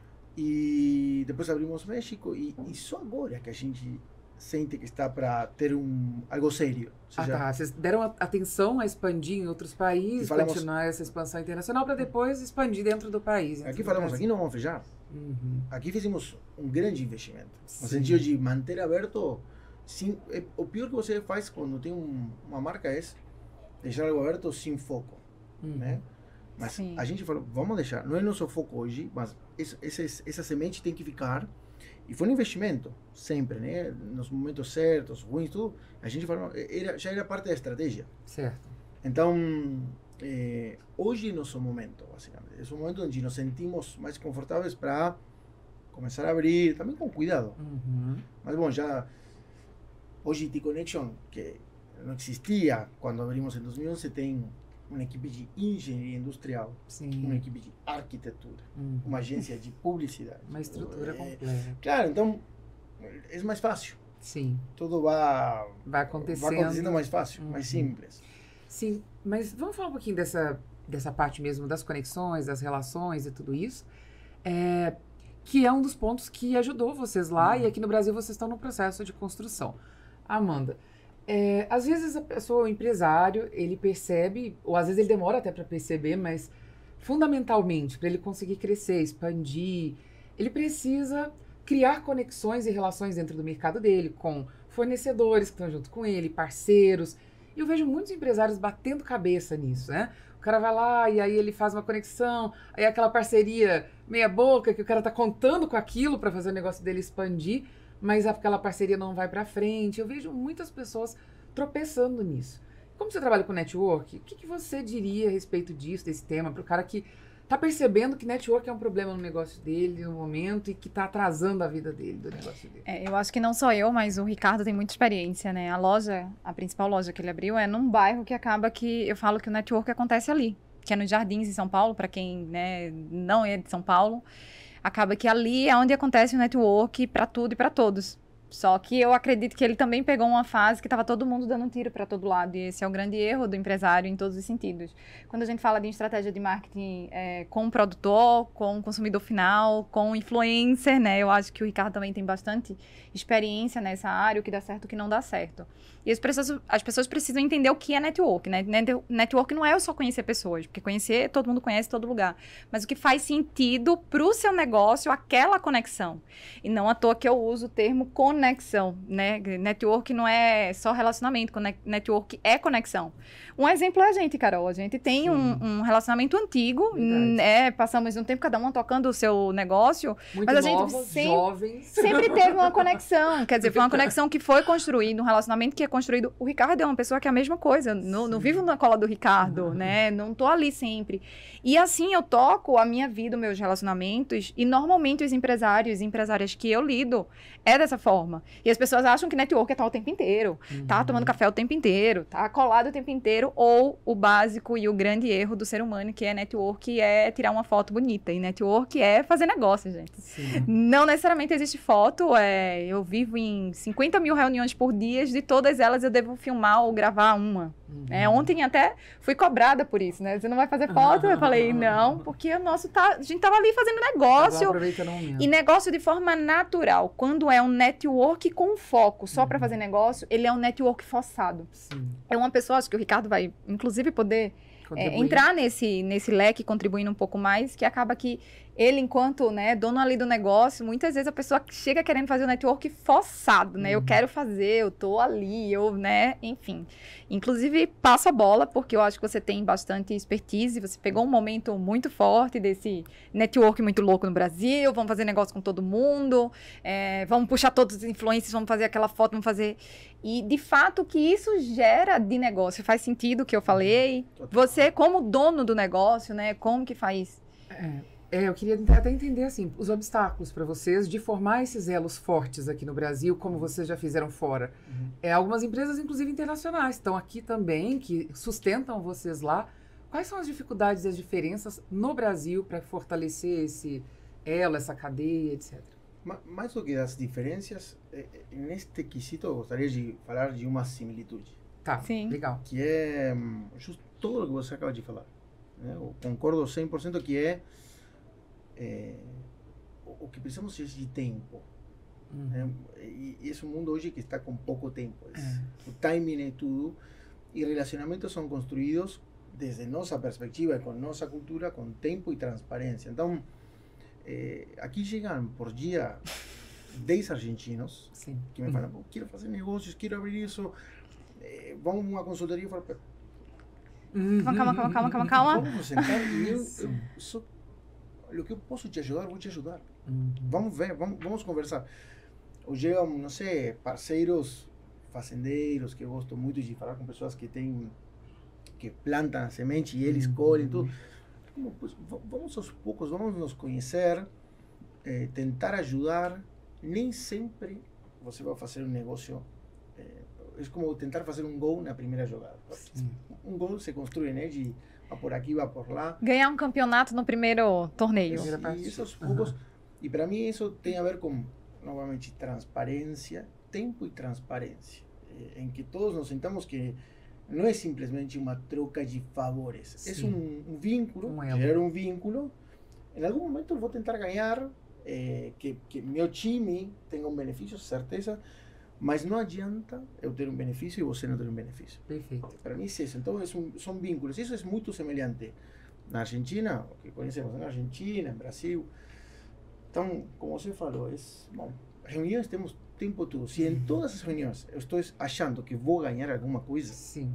S2: E depois abrimos México e, e só agora que a gente sente que está para ter um algo sério.
S1: Seja, ah, tá. Vocês deram atenção a expandir em outros países, falamos, continuar essa expansão internacional para depois expandir dentro do país.
S2: Aqui falamos, aqui não vamos fechar. Uhum. Aqui fizemos um grande investimento. Sim. No sentido de manter aberto. Sim, é, o pior que você faz quando tem um, uma marca é deixar algo aberto sem foco. Uhum. Né? Mas sim, a gente falou, vamos deixar, não é nosso foco hoje, mas essa, essa, essa semente tem que ficar. E foi um investimento, sempre, né? Nos momentos certos, ruins, tudo. A gente falou, era, já era parte da estratégia.
S1: Certo.
S2: Então, é, hoje é nosso momento, basicamente. É o momento onde nos sentimos mais confortáveis para começar a abrir, também com cuidado. Uhum. Mas, bom, já... Hoje, T-Connection, que não existia quando abrimos em dois mil e onze, tem uma equipe de engenharia industrial, sim, uma equipe de arquitetura, uhum, uma agência de publicidade.
S1: Uma estrutura é, completa.
S2: Claro, então é mais fácil.
S1: Sim.
S2: Tudo vai,
S1: vai acontecendo.
S2: Vai acontecendo mais fácil, uhum, mais simples.
S1: Sim, mas vamos falar um pouquinho dessa, dessa parte mesmo das conexões, das relações e tudo isso, é, que é um dos pontos que ajudou vocês lá, uhum, e aqui no Brasil vocês estão no processo de construção. Amanda, É, às vezes a pessoa, o empresário, ele percebe, ou às vezes ele demora até para perceber, mas fundamentalmente, para ele conseguir crescer, expandir, ele precisa criar conexões e relações dentro do mercado dele, com fornecedores que estão junto com ele, parceiros. E eu vejo muitos empresários batendo cabeça nisso, né? O cara vai lá e aí ele faz uma conexão, aí aquela parceria meia boca, que o cara tá contando com aquilo para fazer o negócio dele expandir, mas aquela parceria não vai para frente. Eu vejo muitas pessoas tropeçando nisso. Como você trabalha com network, o que, que você diria a respeito disso, desse tema, para o cara que está percebendo que network é um problema no negócio dele no momento e que está atrasando a vida dele, do negócio dele?
S3: É, eu acho que não só eu, mas o Ricardo tem muita experiência, né? A loja, a principal loja que ele abriu é num bairro que acaba que eu falo que o network acontece ali, que é nos Jardins, em São Paulo, para quem, né, não é de São Paulo. Acaba que ali é onde acontece o network para tudo e para todos. Só que eu acredito que ele também pegou uma fase que estava todo mundo dando um tiro para todo lado. E esse é o grande erro do empresário em todos os sentidos. Quando a gente fala de estratégia de marketing é, com o produtor, com o consumidor final, com o influencer, né? Eu acho que o Ricardo também tem bastante experiência nessa área, o que dá certo e o que não dá certo. E as pessoas, as pessoas precisam entender o que é network, né? Network não é eu só conhecer pessoas, porque conhecer, todo mundo conhece todo lugar. Mas o que faz sentido para o seu negócio, aquela conexão. E não à toa que eu uso o termo conexão, né? Network não é só relacionamento, network é conexão. Um exemplo é a gente, Carol. A gente tem um, um relacionamento antigo, né? Passamos um tempo cada um tocando o seu negócio.
S1: Muito
S3: mas a
S1: novas,
S3: gente sempre,
S1: jovens.
S3: sempre teve uma conexão. Quer dizer, foi uma conexão que foi construída, um relacionamento que é construído. O Ricardo é uma pessoa que é a mesma coisa. Não, não vivo na cola do Ricardo, uhum. né? Não tô ali sempre. E assim eu toco a minha vida, os meus relacionamentos. E normalmente os empresários e empresárias que eu lido é dessa forma. E as pessoas acham que network é estar o tempo inteiro. Uhum. Tá tomando café o tempo inteiro. Tá colado o tempo inteiro. Ou o básico e o grande erro do ser humano, que é network, é tirar uma foto bonita. E network é fazer negócio, gente. Sim. Não necessariamente existe foto. É, eu vivo em cinquenta mil reuniões por dia. De todas elas eu devo filmar ou gravar uma. Uhum. É, ontem até fui cobrada por isso, né? Você não vai fazer foto? Eu falei, não, porque o nosso tá, a gente tava ali fazendo negócio. E negócio de forma natural. Quando é um network com foco só uhum. para fazer negócio, ele é um network forçado. Sim. É uma pessoa, acho que o Ricardo vai, inclusive, poder é, entrar nesse, nesse leque, contribuindo um pouco mais, que acaba que ele, enquanto né, dono ali do negócio, muitas vezes a pessoa chega querendo fazer o network forçado, né? Uhum. Eu quero fazer, eu tô ali, eu, né? Enfim. Inclusive, passo a bola, porque eu acho que você tem bastante expertise, você pegou um momento muito forte desse network muito louco no Brasil, vamos fazer negócio com todo mundo, é, vamos puxar todos os influencers, vamos fazer aquela foto, vamos fazer... E, de fato, o que isso gera de negócio? Faz sentido o que eu falei? Você, como dono do negócio, né? Como que faz...
S1: É. É, eu queria até entender, assim, os obstáculos para vocês de formar esses elos fortes aqui no Brasil, como vocês já fizeram fora. Uhum. É, algumas empresas, inclusive internacionais, estão aqui também, que sustentam vocês lá. Quais são as dificuldades e as diferenças no Brasil para fortalecer esse elo, essa cadeia, etcétera?
S2: Mais do que as diferenças, neste quesito eu gostaria de falar de uma similitude.
S1: Tá, sim. Legal.
S2: Que é justo tudo o que você acaba de falar. Né? Eu concordo cem por cento que é É, o que precisamos é de tempo. Uhum. Né? E, e esse mundo hoje que está com pouco tempo. É. O timing é tudo. E relacionamentos são construídos desde nossa perspectiva, com nossa cultura, com tempo e transparência. Então, é, aqui chegam por dia dez argentinos Sim. que me falam, quero fazer negócios, quero abrir isso, é, vamos a uma consultoria e falam,
S3: uhum. calma, calma, calma, calma, calma.
S2: Vamos sentar e eu, eu só o que eu posso te ajudar, vou te ajudar. Uhum. Vamos ver, vamos, vamos conversar. Ou chegam, não sei, parceiros fazendeiros, que eu gosto muito de falar com pessoas que têm, que plantam a semente e eles uhum. colhem tudo. Como, pues, vamos aos poucos, vamos nos conhecer, eh, tentar ajudar. Nem sempre você vai fazer um negócio, eh, é como tentar fazer um gol na primeira jogada. Sim. Um gol se construi, né, de va por aqui, va por lá.
S3: Ganhar um campeonato no primeiro torneio.
S2: E esses poucos, uhum. e para mim isso tem a ver com, novamente, transparência, tempo e transparência, eh, em que todos nos sentamos que não é simplesmente uma troca de favores, Sim. é um, um vínculo, um gerar um vínculo. Em algum momento eu vou tentar ganhar, eh, que, que meu time tenha um benefício, certeza, mas não adianta eu ter um benefício e você não ter um benefício.
S1: Perfeito.
S2: Para mim é isso. Então, é um, são vínculos. Isso é muito semelhante na Argentina, o que conhecemos na Argentina, no Brasil. Então, como você falou, é, bom, reuniões temos tempo todo. Se em todas as reuniões eu estou achando que vou ganhar alguma coisa...
S1: Sim.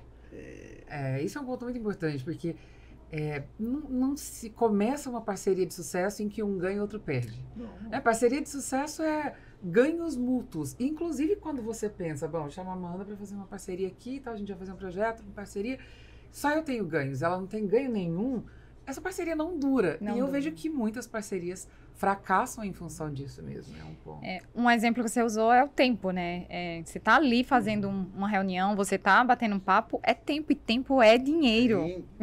S1: É, é, isso é um ponto muito importante, porque é, não, não se começa uma parceria de sucesso em que um ganha e outro perde. Não, não. É, parceria de sucesso é... ganhos mútuos, inclusive quando você pensa, bom, chama a Amanda para fazer uma parceria aqui e tal, a gente vai fazer um projeto, uma parceria, só eu tenho ganhos, ela não tem ganho nenhum, essa parceria não dura. Não e eu dura. vejo que muitas parcerias fracassam em função disso mesmo. É um ponto.
S3: É, um exemplo que você usou é o tempo, né? É, você tá ali fazendo um, uma reunião, você tá batendo um papo, é tempo, e tempo é dinheiro.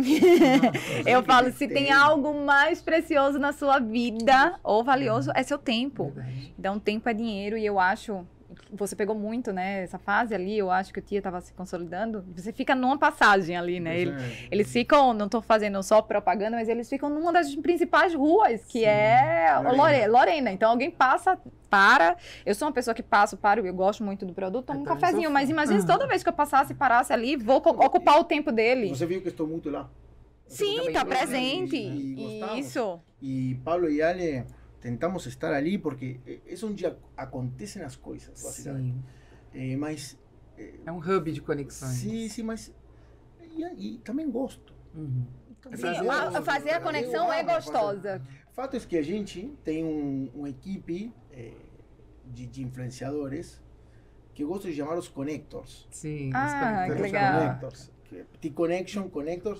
S3: Eu falo, se tem algo mais precioso na sua vida, ou valioso, é seu tempo. Verdade. Então, tempo é dinheiro, e eu acho, você pegou muito, né, essa fase ali, eu acho que o Tia estava se consolidando, você fica numa passagem ali, né? Ele, eles ficam, não estou fazendo só propaganda, mas eles ficam numa das principais ruas, que Sim. é Lorena. Lorena. Então, alguém passa, para. Eu sou uma pessoa que passo, paro, eu gosto muito do produto, tomo um cafezinho, mas imagina se toda vez que eu passasse e parasse ali, vou ocupar o tempo dele.
S2: Você viu que estou muito lá.
S3: Sim, está presente.
S2: E, e
S3: Isso.
S2: E Pablo e Ale... tentamos estar ali porque é onde acontecem as coisas, basicamente. É, mas... É,
S1: é um hub de conexões.
S2: Sim, sim, mas... E, e também gosto.
S3: Uhum. Sim, fazer, a, fazer a conexão é gostosa.
S2: O fato é que a gente tem um, uma equipe é, de, de influenciadores que eu gosto de chamar os connectors.
S1: Sim,
S3: ah, os que legal.
S2: Connectors. T-Connection, Connectors.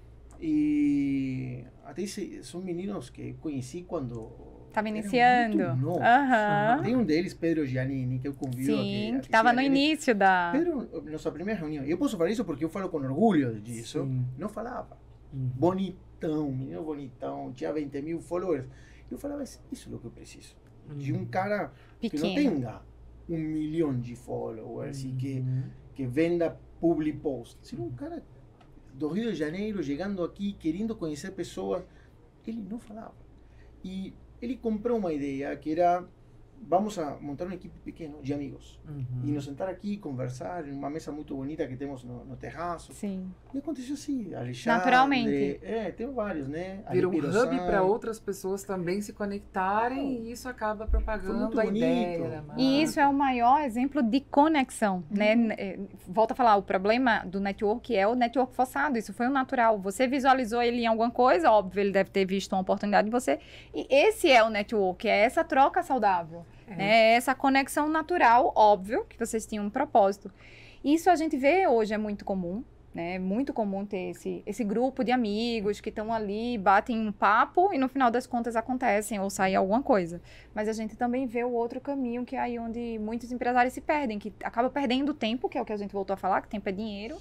S2: E até são meninos que conheci quando...
S3: Estava iniciando.
S2: Uhum. Tem um deles, Pedro Giannini, que eu convido.
S3: Sim,
S2: a que, a
S3: que estava no início da...
S2: Pedro, nossa primeira reunião. Eu posso falar isso porque eu falo com orgulho disso. Sim. Não falava. Uhum. Bonitão, menino bonitão, tinha vinte mil followers. Eu falava, isso é o que eu preciso. Uhum. De um cara Pequeno. que não tenha um milhão de followers uhum. e que, que venda public post. Se um cara do Rio de Janeiro, chegando aqui, querendo conhecer pessoas, ele não falava. E ele comprou uma ideia que era, vamos a montar uma equipe pequena de amigos. Uhum. E nos sentar aqui, conversar, em uma mesa muito bonita que temos no, no terraço.
S3: Sim.
S2: E aconteceu assim, Alexandre...
S3: Naturalmente.
S2: É, tem vários, né?
S1: Vira um hub para outras pessoas também se conectarem oh. e isso acaba propagando a bonito. ideia.
S3: E isso é o maior exemplo de conexão, uhum. né? Volto a falar, o problema do network é o network forçado, isso foi o natural. Você visualizou ele em alguma coisa, óbvio, ele deve ter visto uma oportunidade em você. E esse é o network, é essa troca saudável. É. Né? Essa conexão natural, óbvio, que vocês tinham um propósito. Isso a gente vê hoje, é muito comum, né? É muito comum ter esse, esse grupo de amigos que estão ali, batem um papo e no final das contas acontecem ou sai alguma coisa. Mas a gente também vê o outro caminho, que é aí onde muitos empresários se perdem, que acaba perdendo tempo, que é o que a gente voltou a falar, que tempo é dinheiro.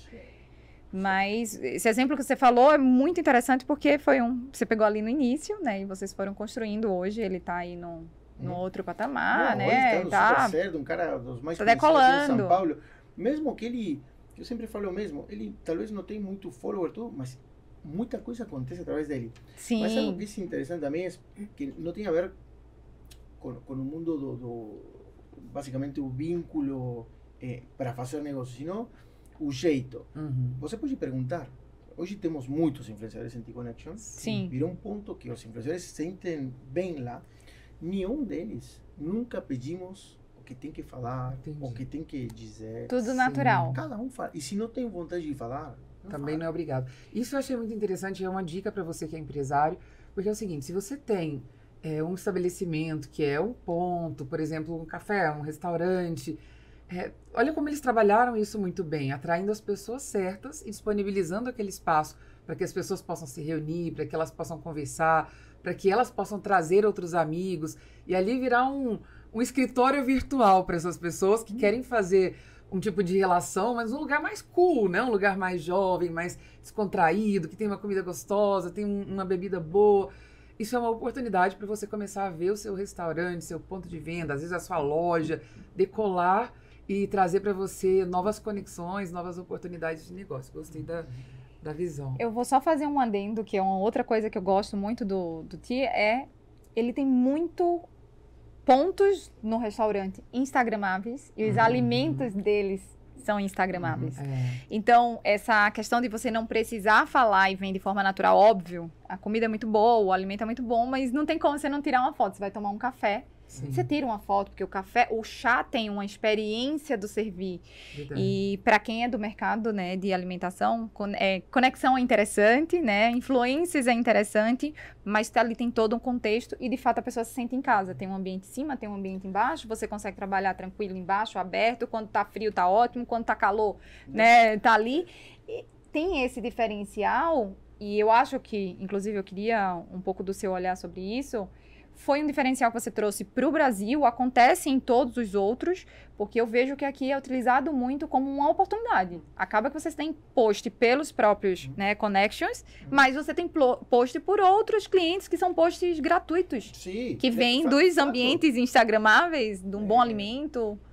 S3: Mas esse exemplo que você falou é muito interessante porque foi um... Você pegou ali no início, né? E vocês foram construindo hoje, ele está aí no... no hum. outro patamar,
S2: não,
S3: né?
S2: Ele tá super certo, um cara dos mais
S3: tá decolando
S2: em São Paulo. Mesmo que ele, eu sempre falo o mesmo, ele talvez não tenha muito follower, tudo, mas muita coisa acontece através dele.
S3: Sim.
S2: Mas algo que é interessante também é que não tem a ver com, com o mundo do, do basicamente o vínculo eh, para fazer negócio, sino o jeito. Uhum. Você pode perguntar. Hoje temos muitos influenciadores em T-Connection.
S3: Sim.
S2: Virou um ponto que os influenciadores se sentem bem lá. Nenhum deles nunca pedimos o que tem que falar, Entendi. o que tem que dizer.
S3: Tudo Sim. natural.
S2: Cada um fala. E se não tem vontade de falar, não
S1: também
S2: fala.
S1: não é obrigado. Isso eu achei muito interessante, é uma dica para você que é empresário, porque é o seguinte, se você tem é, um estabelecimento que é um ponto, por exemplo, um café, um restaurante, é, olha como eles trabalharam isso muito bem, atraindo as pessoas certas e disponibilizando aquele espaço para que as pessoas possam se reunir, para que elas possam conversar, para que elas possam trazer outros amigos e ali virar um, um escritório virtual para essas pessoas que hum. querem fazer um tipo de relação, mas um lugar mais cool, né? Um lugar mais jovem, mais descontraído, que tem uma comida gostosa, tem um, uma bebida boa. Isso é uma oportunidade para você começar a ver o seu restaurante, seu ponto de venda, às vezes a sua loja, decolar e trazer para você novas conexões, novas oportunidades de negócio. Gostei da... da visão.
S3: Eu vou só fazer um adendo, que é uma outra coisa que eu gosto muito do, do Tia, é ele tem muito pontos no restaurante instagramáveis e os uhum. alimentos deles são instagramáveis. Uhum. É. Então, essa questão de você não precisar falar e vem de forma natural, óbvio, a comida é muito boa, o alimento é muito bom, mas não tem como você não tirar uma foto. Você vai tomar um café, Sim. você tira uma foto, porque o café, o chá tem uma experiência do servir. Verdade. E para quem é do mercado, né, de alimentação, con é, conexão é interessante, né, influências é interessante, mas ali tem todo um contexto e de fato a pessoa se sente em casa. Tem um ambiente em cima, tem um ambiente embaixo, você consegue trabalhar tranquilo embaixo, aberto, quando tá frio tá ótimo, quando tá calor, né, tá ali. E tem esse diferencial e eu acho que, inclusive eu queria um pouco do seu olhar sobre isso. Foi um diferencial que você trouxe para o Brasil, acontece em todos os outros, porque eu vejo que aqui é utilizado muito como uma oportunidade. Acaba que você tem post pelos próprios né, connections, mas você tem post por outros clientes que são posts gratuitos,
S2: Sim,
S3: que vêm dos ambientes instagramáveis, de um é, bom alimento.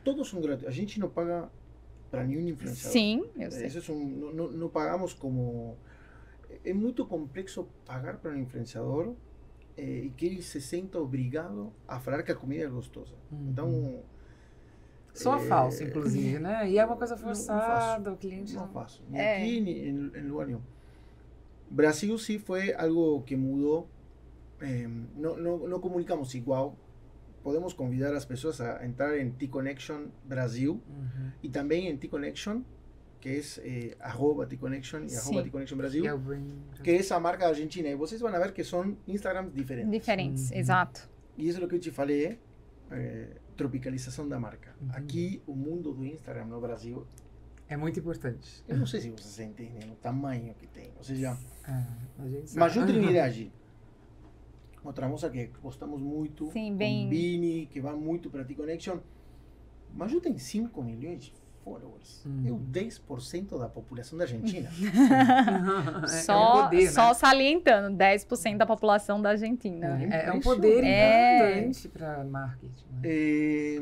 S2: todos são gratuitos. A gente não paga para nenhum influenciador.
S3: Sim, eu sei.
S2: Isso é um, não, não, não pagamos como... É muito complexo pagar para um influenciador eh, e que ele se sinta obrigado a falar que a comida é gostosa.
S1: Uhum.
S2: Então...
S1: Soa
S2: é,
S1: falso, inclusive, né? E é uma coisa forçada,
S2: não, não
S1: o cliente...
S2: Não faço. Nem
S3: É.
S2: aqui, nem em, em lugar nenhum. Brasil sí fue algo que mudó. Eh, no, no, no comunicamos igual. Podemos convidar a las personas a entrar en T-Connection Brasil
S1: Uhum.
S2: y también en T-Connection, que es eh, arroba T-Connection y
S3: Sí.
S2: arroba T-Connection Brasil,
S1: Que é o Bring...
S2: que es a marca argentina. Y ustedes van a ver que son Instagrams diferentes.
S3: Diferentes,
S1: Uhum.
S3: exato.
S2: Y eso es lo que yo te falei, eh, tropicalização da marca.
S1: Entendi.
S2: Aqui, o mundo do Instagram no Brasil,
S1: É muito importante.
S2: eu não sei se vocês entendem o tamanho que tem. Ou seja,
S1: É, a gente sabe.
S2: Maju Trinidade, outra moça que gostamos muito,
S3: Sim, bem-
S2: com Vini, que vai muito para T-Connection. Maju tem cinco milhões de followers.
S1: Uhum.
S2: É o dez por cento da população da Argentina.
S1: É,
S3: Só,
S1: é um poder,
S3: só
S1: né?
S3: salientando, dez por cento da população da Argentina.
S1: É, é um poder
S3: É.
S1: importante para marketing. Né?
S2: É,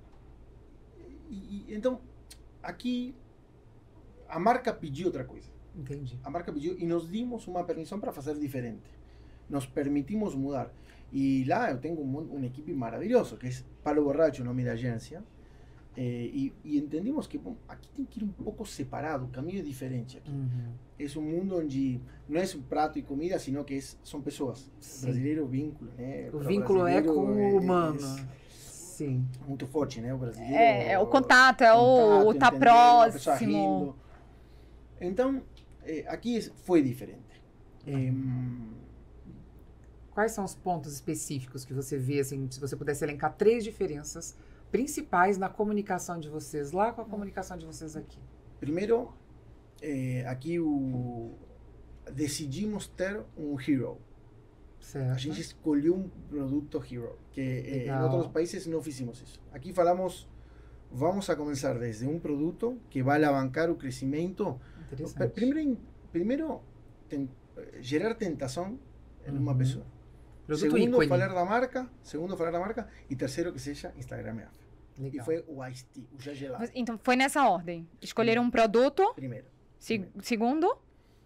S2: e, e, então, aqui, a marca pediu outra coisa.
S1: Entendi.
S2: A marca pediu e nos dimos uma permissão para fazer diferente. Nos permitimos mudar. E lá eu tenho um, uma equipe maravilhosa, que é Palo Borracho, o nome da agência. Eh, e, e entendimos que bom, aqui tem que ir um pouco separado, o caminho é diferente aqui.
S1: Uhum.
S2: É um mundo onde não é um prato e comida, sino que é, são pessoas.
S1: Sim.
S2: Brasileiro, vínculo, né?
S1: O
S2: Para
S1: vínculo é
S2: brasileiro,
S1: com
S2: é-
S1: o humano.
S2: é
S1: Sim.
S2: muito forte, né? O brasileiro.
S3: É, é o contato, é o, o tá
S2: entender, uma pessoa
S3: próximo.
S2: rindo. Então, eh, aqui foi diferente. Em,
S1: Quais são os pontos específicos que você vê, assim, se você pudesse elencar três diferenças principais na comunicação de vocês lá com a comunicação de vocês aqui?
S2: primeiro, eh, aqui o, decidimos ter um hero.
S1: Certo.
S2: A gente escolheu um produto hero, que eh, em
S1: Legal.
S2: outros países não fizemos isso. Aqui falamos, vamos a começar desde um produto que vai alavancar o crescimento.
S1: Interessante.
S2: Primeiro, primeiro ten, gerar tentação em uma
S1: Uhum.
S2: pessoa.
S1: Produto
S2: Segundo,
S1: ícone.
S2: falar da marca. Segundo, falar da marca. E terceiro, que seja instagramável. E
S1: Legal.
S2: foi o Ice Tea, o já gelado.
S3: Então, foi nessa ordem. Escolheram um produto.
S2: Primeiro.
S3: Se- segundo.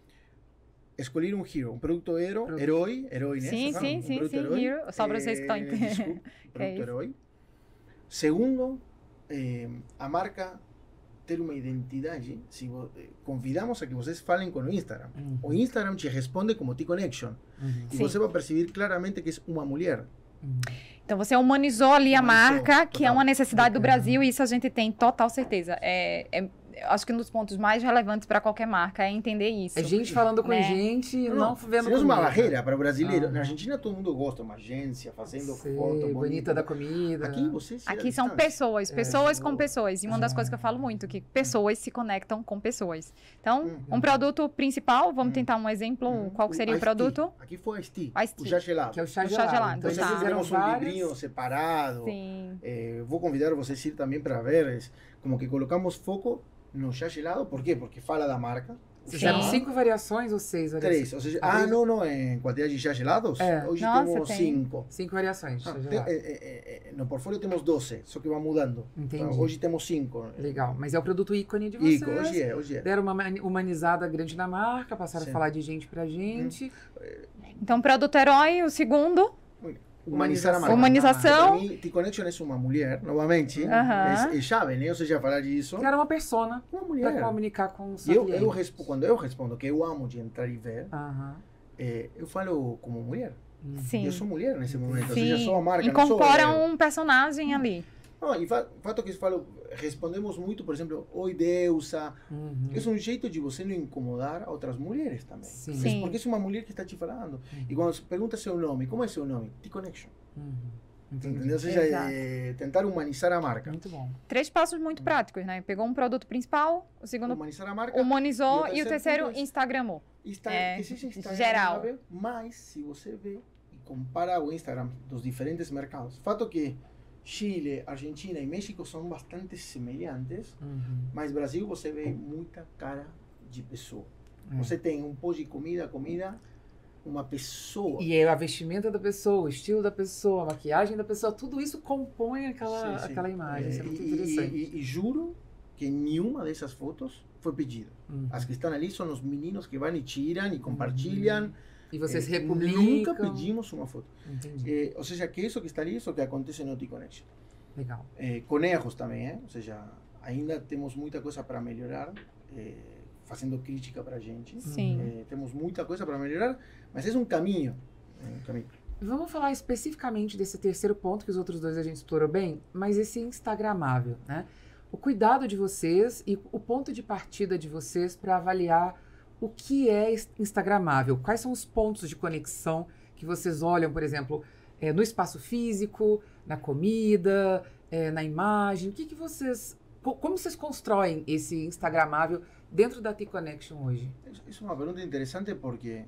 S2: Escolher um hero, um produto hero,
S1: Produto.
S2: herói, herói, né?
S3: Sim,
S2: Você sabe?
S3: sim,
S2: Um
S3: sim,
S2: produto
S3: sim,
S2: herói.
S3: hero. Só para vocês que estão
S2: Eh,
S3: entendendo.
S2: Desculpa,
S3: Que é
S2: produto
S3: isso.
S2: herói. Segundo, eh, a marca ter uma identidade. Se vo- eh, convidamos a que vocês falem com o Instagram.
S1: Uhum.
S2: O Instagram te responde como T-Connection.
S1: Uhum.
S2: E
S3: Sim.
S2: você vai perceber claramente que é uma mulher.
S1: Uhum.
S3: Então, você humanizou ali a
S2: Humanizou,
S3: marca, que é
S2: total.
S3: uma necessidade do
S1: Bacana.
S3: Brasil, e isso a gente tem total certeza. É, é- eu acho que um dos pontos mais relevantes para qualquer marca é entender isso.
S1: É gente falando com
S3: Né?
S1: gente e não, vendo
S2: Seria uma
S1: comida.
S2: barreira para o brasileiro.
S1: Ah.
S2: Na Argentina todo mundo gosta, uma agência fazendo
S1: Sei,
S2: foto
S1: bonita
S2: bonita
S1: da comida.
S2: Aqui você se
S3: Aqui
S2: dá
S3: são
S2: distância.
S3: pessoas,
S1: É.
S3: pessoas com pessoas. E uma das
S1: Ah.
S3: coisas que eu falo muito, que pessoas se conectam com pessoas. Então,
S2: Uhum.
S3: um produto principal, vamos
S2: Uhum.
S3: tentar um exemplo,
S2: Uhum.
S3: qual que seria o
S2: Ice Tea.
S3: produto?
S2: Aqui foi Ice Tea,
S3: Ice
S2: o
S3: Tea.
S2: já gelado.
S1: Que é o chá
S3: O chá
S1: gelado.
S3: gelado,
S1: Então,
S2: Então,
S3: tá.
S1: vocês fizeram
S2: temos um
S1: vários...
S2: livrinho separado.
S3: Sim.
S2: Eh, vou convidar vocês a ir também para ver. es Como que colocamos foco no chá gelado. Por quê? Porque fala da marca.
S1: Vocês fizeram
S3: Sim.
S1: cinco variações ou seis variações?
S2: Três. Ou seja,
S1: Ah,
S2: ah,
S1: três?
S2: não, não. Em quantidade de chá gelados,
S1: É.
S2: hoje
S3: Nossa,
S2: temos
S3: tem.
S2: cinco.
S1: Cinco variações de
S2: Ah,
S1: chá
S2: te-
S1: gelado.
S2: eh, eh, eh, no portfólio temos doze, só que vai mudando.
S1: Entendi.
S2: Então, hoje temos cinco.
S1: Legal. Mas é o produto ícone de vocês.
S2: Ico, hoje é, hoje é.
S1: Deram uma mani- humanizada grande na marca, passaram
S2: Sim.
S1: a falar de gente pra gente.
S3: Então, produto herói, o segundo.
S2: Humanizar a marca.
S3: Humanização.
S2: Para mim, T-Connection é uma mulher, novamente.
S3: Aham.
S2: É, é chave, né? Ou seja, falar disso.
S1: Que era uma persona
S2: Uma
S1: pra
S2: mulher.
S1: comunicar com o
S2: E
S1: seu
S2: eu,
S1: cliente.
S2: eu respo, quando eu respondo que eu amo de entrar e ver,
S1: Aham.
S2: eh, eu falo como mulher.
S1: Hum.
S3: Sim.
S2: Eu sou mulher nesse momento. Ou
S3: Sim.
S2: seja, sou a marca. não sou
S3: Incorpora
S2: eu.
S3: um personagem ali.
S2: Não, e fa fato que eu falo, respondemos muito, por exemplo, oi deusa.
S1: Uhum.
S2: É um jeito de você não incomodar outras mulheres também.
S1: Sim.
S3: Sim.
S2: Porque é uma mulher que está te falando.
S1: Uhum.
S2: E quando você pergunta seu nome, como é seu nome? T-Connection.
S1: Uhum. Entendi.
S2: Entendeu? Ou seja,
S3: Exato.
S2: é tentar humanizar a marca.
S1: Muito bom.
S3: Três passos muito práticos, né? Pegou um produto principal, o segundo
S2: Humanizar a marca.
S3: humanizou
S2: E o
S3: e o
S2: terceiro
S3: terceiro
S2: ponto é-
S3: instagramou.
S2: Está,
S3: É,
S2: que seja
S3: geral.
S2: instagramável, mas se você vê e compara o Instagram dos diferentes mercados, fato que Chile, Argentina e México são bastante semelhantes,
S1: Uhum.
S2: mas Brasil você vê muita cara de pessoa.
S1: É.
S2: Você tem um pó de comida, comida, uma pessoa.
S1: E é a vestimenta da pessoa, o estilo da pessoa, a maquiagem da pessoa, tudo isso compõe aquela,
S2: Sim, sim.
S1: aquela imagem.
S2: É,
S1: Isso é muito
S2: e,
S1: interessante.
S2: e, e, e juro que nenhuma dessas fotos foi pedida.
S1: Uhum.
S2: As que estão ali são os meninos que vão e tiram e compartilham.
S1: Uhum. E vocês
S2: Eh,
S1: republicam.
S2: Nunca pedimos uma foto.
S1: Entendi.
S2: Eh, ou seja, que isso que está ali, isso que acontece no T-Connection.
S1: Legal.
S2: Eh, com erros também, eh? Ou seja, ainda temos muita coisa para melhorar, eh, fazendo crítica para a gente.
S3: Sim.
S2: Eh, temos muita coisa para melhorar, mas é um caminho. É um caminho.
S1: Vamos falar especificamente desse terceiro ponto, que os outros dois a gente explorou bem, mas esse instagramável, né? O cuidado de vocês e o ponto de partida de vocês para avaliar o que é instagramável. Quais são os pontos de conexão que vocês olham, por exemplo, é, no espaço físico, na comida, é, na imagem? O que, que vocês... co- Como vocês constroem esse instagramável dentro da T-Connection hoje?
S2: Es, es una pregunta interesante porque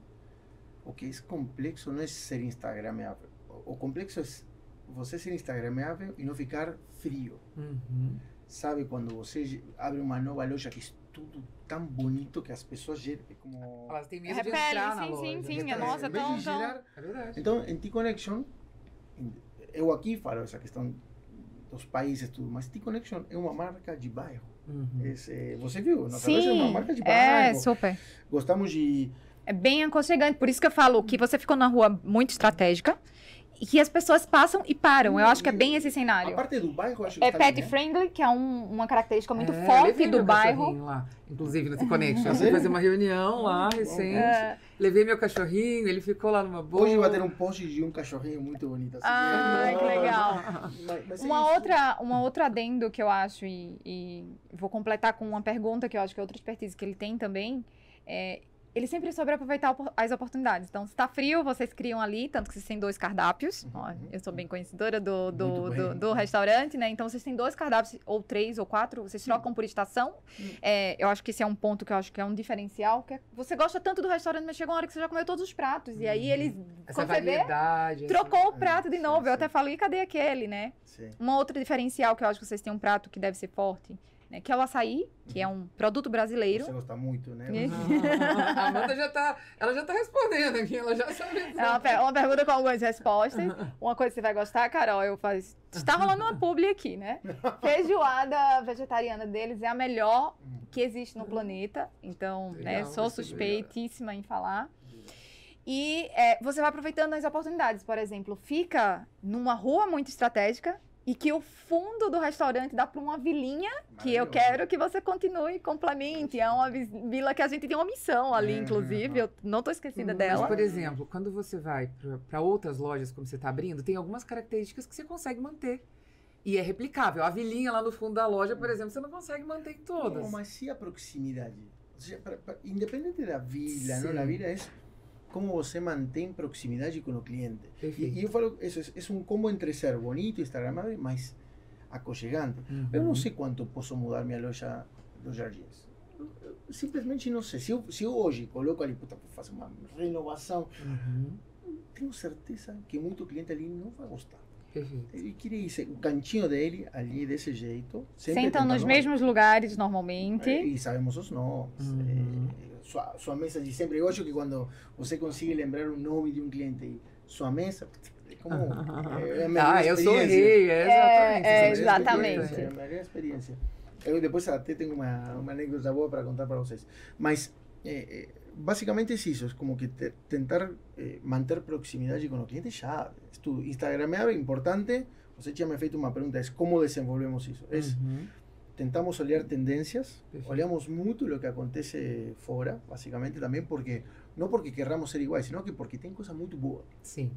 S2: o que es complexo no es ser instagrameável. O, o complexo es você ser instagrameável e não ficar frio.
S1: Uhum.
S2: Sabe quando você abre uma nova loja que é tudo tão bonito que as pessoas geram, é como...
S1: Elas têm medo de
S3: Repele,
S1: entrar na
S3: sim,
S1: loja.
S3: sim, sim.
S1: né?
S3: Nossa,
S2: Em vez
S3: tão-
S2: de
S3: tão-
S2: gerar-
S1: É verdade.
S2: Então, em T-Connection, em- eu aqui falo essa questão dos países e tudo, mas T-Connection é uma marca de bairro.
S1: Uhum.
S2: Esse, você viu? Nossa loja é uma
S3: Sim,
S2: marca de
S3: é,
S2: bairro.
S3: super.
S2: Gostamos de...
S3: É bem aconchegante. Por isso que eu falo que você ficou na rua muito estratégica e que as pessoas passam e param. Eu acho que é bem esse
S2: A
S3: cenário.
S2: parte do bairro, acho que
S3: É
S2: está
S3: pet
S2: bem, né?
S3: friendly, que é um- uma característica muito
S1: É,
S3: forte
S1: levei
S3: do
S1: meu
S3: bairro.
S1: cachorrinho lá, inclusive no T-Connection. Eu
S2: Ah,
S1: fui
S2: sério?
S1: fazer uma reunião lá,
S2: Ah, bom.
S1: recente.
S3: É.
S1: Levei meu cachorrinho, ele ficou lá numa boa.
S2: Hoje vai ter um post de um cachorrinho muito bonito. Assim.
S3: Ai, que legal.
S2: Mas, mas é
S3: Uma
S2: isso.
S3: outra, uma outra adendo que eu acho, e, e vou completar com uma pergunta que eu acho que é outra expertise que ele tem também, é, ele sempre soube aproveitar opor- as oportunidades. Então, se tá frio, vocês criam ali, tanto que vocês têm dois cardápios.
S2: Uhum,
S3: Ó,
S2: uhum.
S3: eu sou bem conhecedora do, do,
S2: Muito
S3: do,
S2: bem.
S3: do restaurante, né? Então, vocês têm dois cardápios, ou três, ou quatro, vocês trocam por estação.
S2: Hum.
S3: É, eu acho que esse é um ponto que eu acho que é um diferencial, que é, você gosta tanto do restaurante, mas chega uma hora que você já comeu todos os pratos. E aí, eles,
S1: Essa
S3: quando você vê,
S1: variedade. essa-
S3: trocou o
S2: É,
S3: prato de
S2: sim,
S3: novo. Eu
S2: sim.
S3: até falei, cadê aquele, né?
S2: Sim.
S3: Uma outra diferencial que eu acho que vocês têm um prato que deve ser forte, né? Que é o açaí, que é um produto brasileiro.
S2: Você gosta muito, né?
S1: Ah, a Amanda já tá, ela já tá respondendo aqui, ela já sabe.
S3: É uma, per- uma pergunta com algumas respostas. Uma coisa que você vai gostar, Carol, eu faço. Está rolando uma publi aqui, né? Feijoada vegetariana deles é a melhor que existe no planeta. Então, né,
S1: Legal,
S3: sou
S1: isso é
S3: suspeitíssima em falar. E é, você vai aproveitando as oportunidades. Por exemplo, fica numa rua muito estratégica e que o fundo do restaurante dá para uma vilinha que eu
S2: Maravilhoso.
S3: quero que você continue e complemente. É uma vis- vila que a gente tem uma missão ali,
S2: É,
S3: inclusive. Eu não tô esquecida
S1: Mas,
S3: dela.
S1: por exemplo, quando você vai para outras lojas, como você está abrindo, tem algumas características que você consegue manter. E é replicável. A vilinha lá no fundo da loja, por exemplo, você não consegue manter em todas.
S2: Não, mas e a proximidade? Ou seja, pra- pra- independente da vila,
S1: Sim.
S2: não? A vila é como você mantém proximidade com o cliente. E,
S1: Perfeito.
S2: e eu falo, isso é, é um combo entre ser bonito, instagramável, mas aconchegante.
S1: Uhum.
S2: Eu não sei quanto posso mudar minha loja dos jardins. Eu- eu Simplesmente não sei. Se eu, se eu hoje coloco ali, puta, vou fazer uma renovação,
S1: Uhum.
S2: tenho certeza que muito cliente ali não vai gostar.
S1: Perfeito.
S2: Ele queria ir, o cantinho dele ali desse jeito. sempre
S3: Sentam nos
S2: tentando-
S3: mesmos lugares normalmente.
S2: É, e sabemos os nomes.
S1: Uhum.
S2: É, sua, sua mesa de sempre. Eu acho que quando você consegue lembrar o nome de um cliente e sua mesa, é como. É, a melhor
S1: Ah, eu sou o
S2: experiência.
S1: rei, é exatamente.
S3: É,
S2: É,
S1: isso
S3: exatamente.
S2: É a melhor experiência. Eu depois até tenho uma, uma anécdota boa para contar para vocês. Mas, é, é, basicamente é isso. É como que te, tentar é, manter proximidade com o cliente chave. Tu Instagrameável é importante. Você tinha me feito uma pergunta, é como desenvolvemos isso? É,
S1: Uhum.
S2: tentamos olhar tendências,
S1: Perfeito.
S2: olhamos muito o que acontece fora, basicamente também porque, não porque querramos ser iguais, sino que porque tem coisa muito boa.
S1: Sim.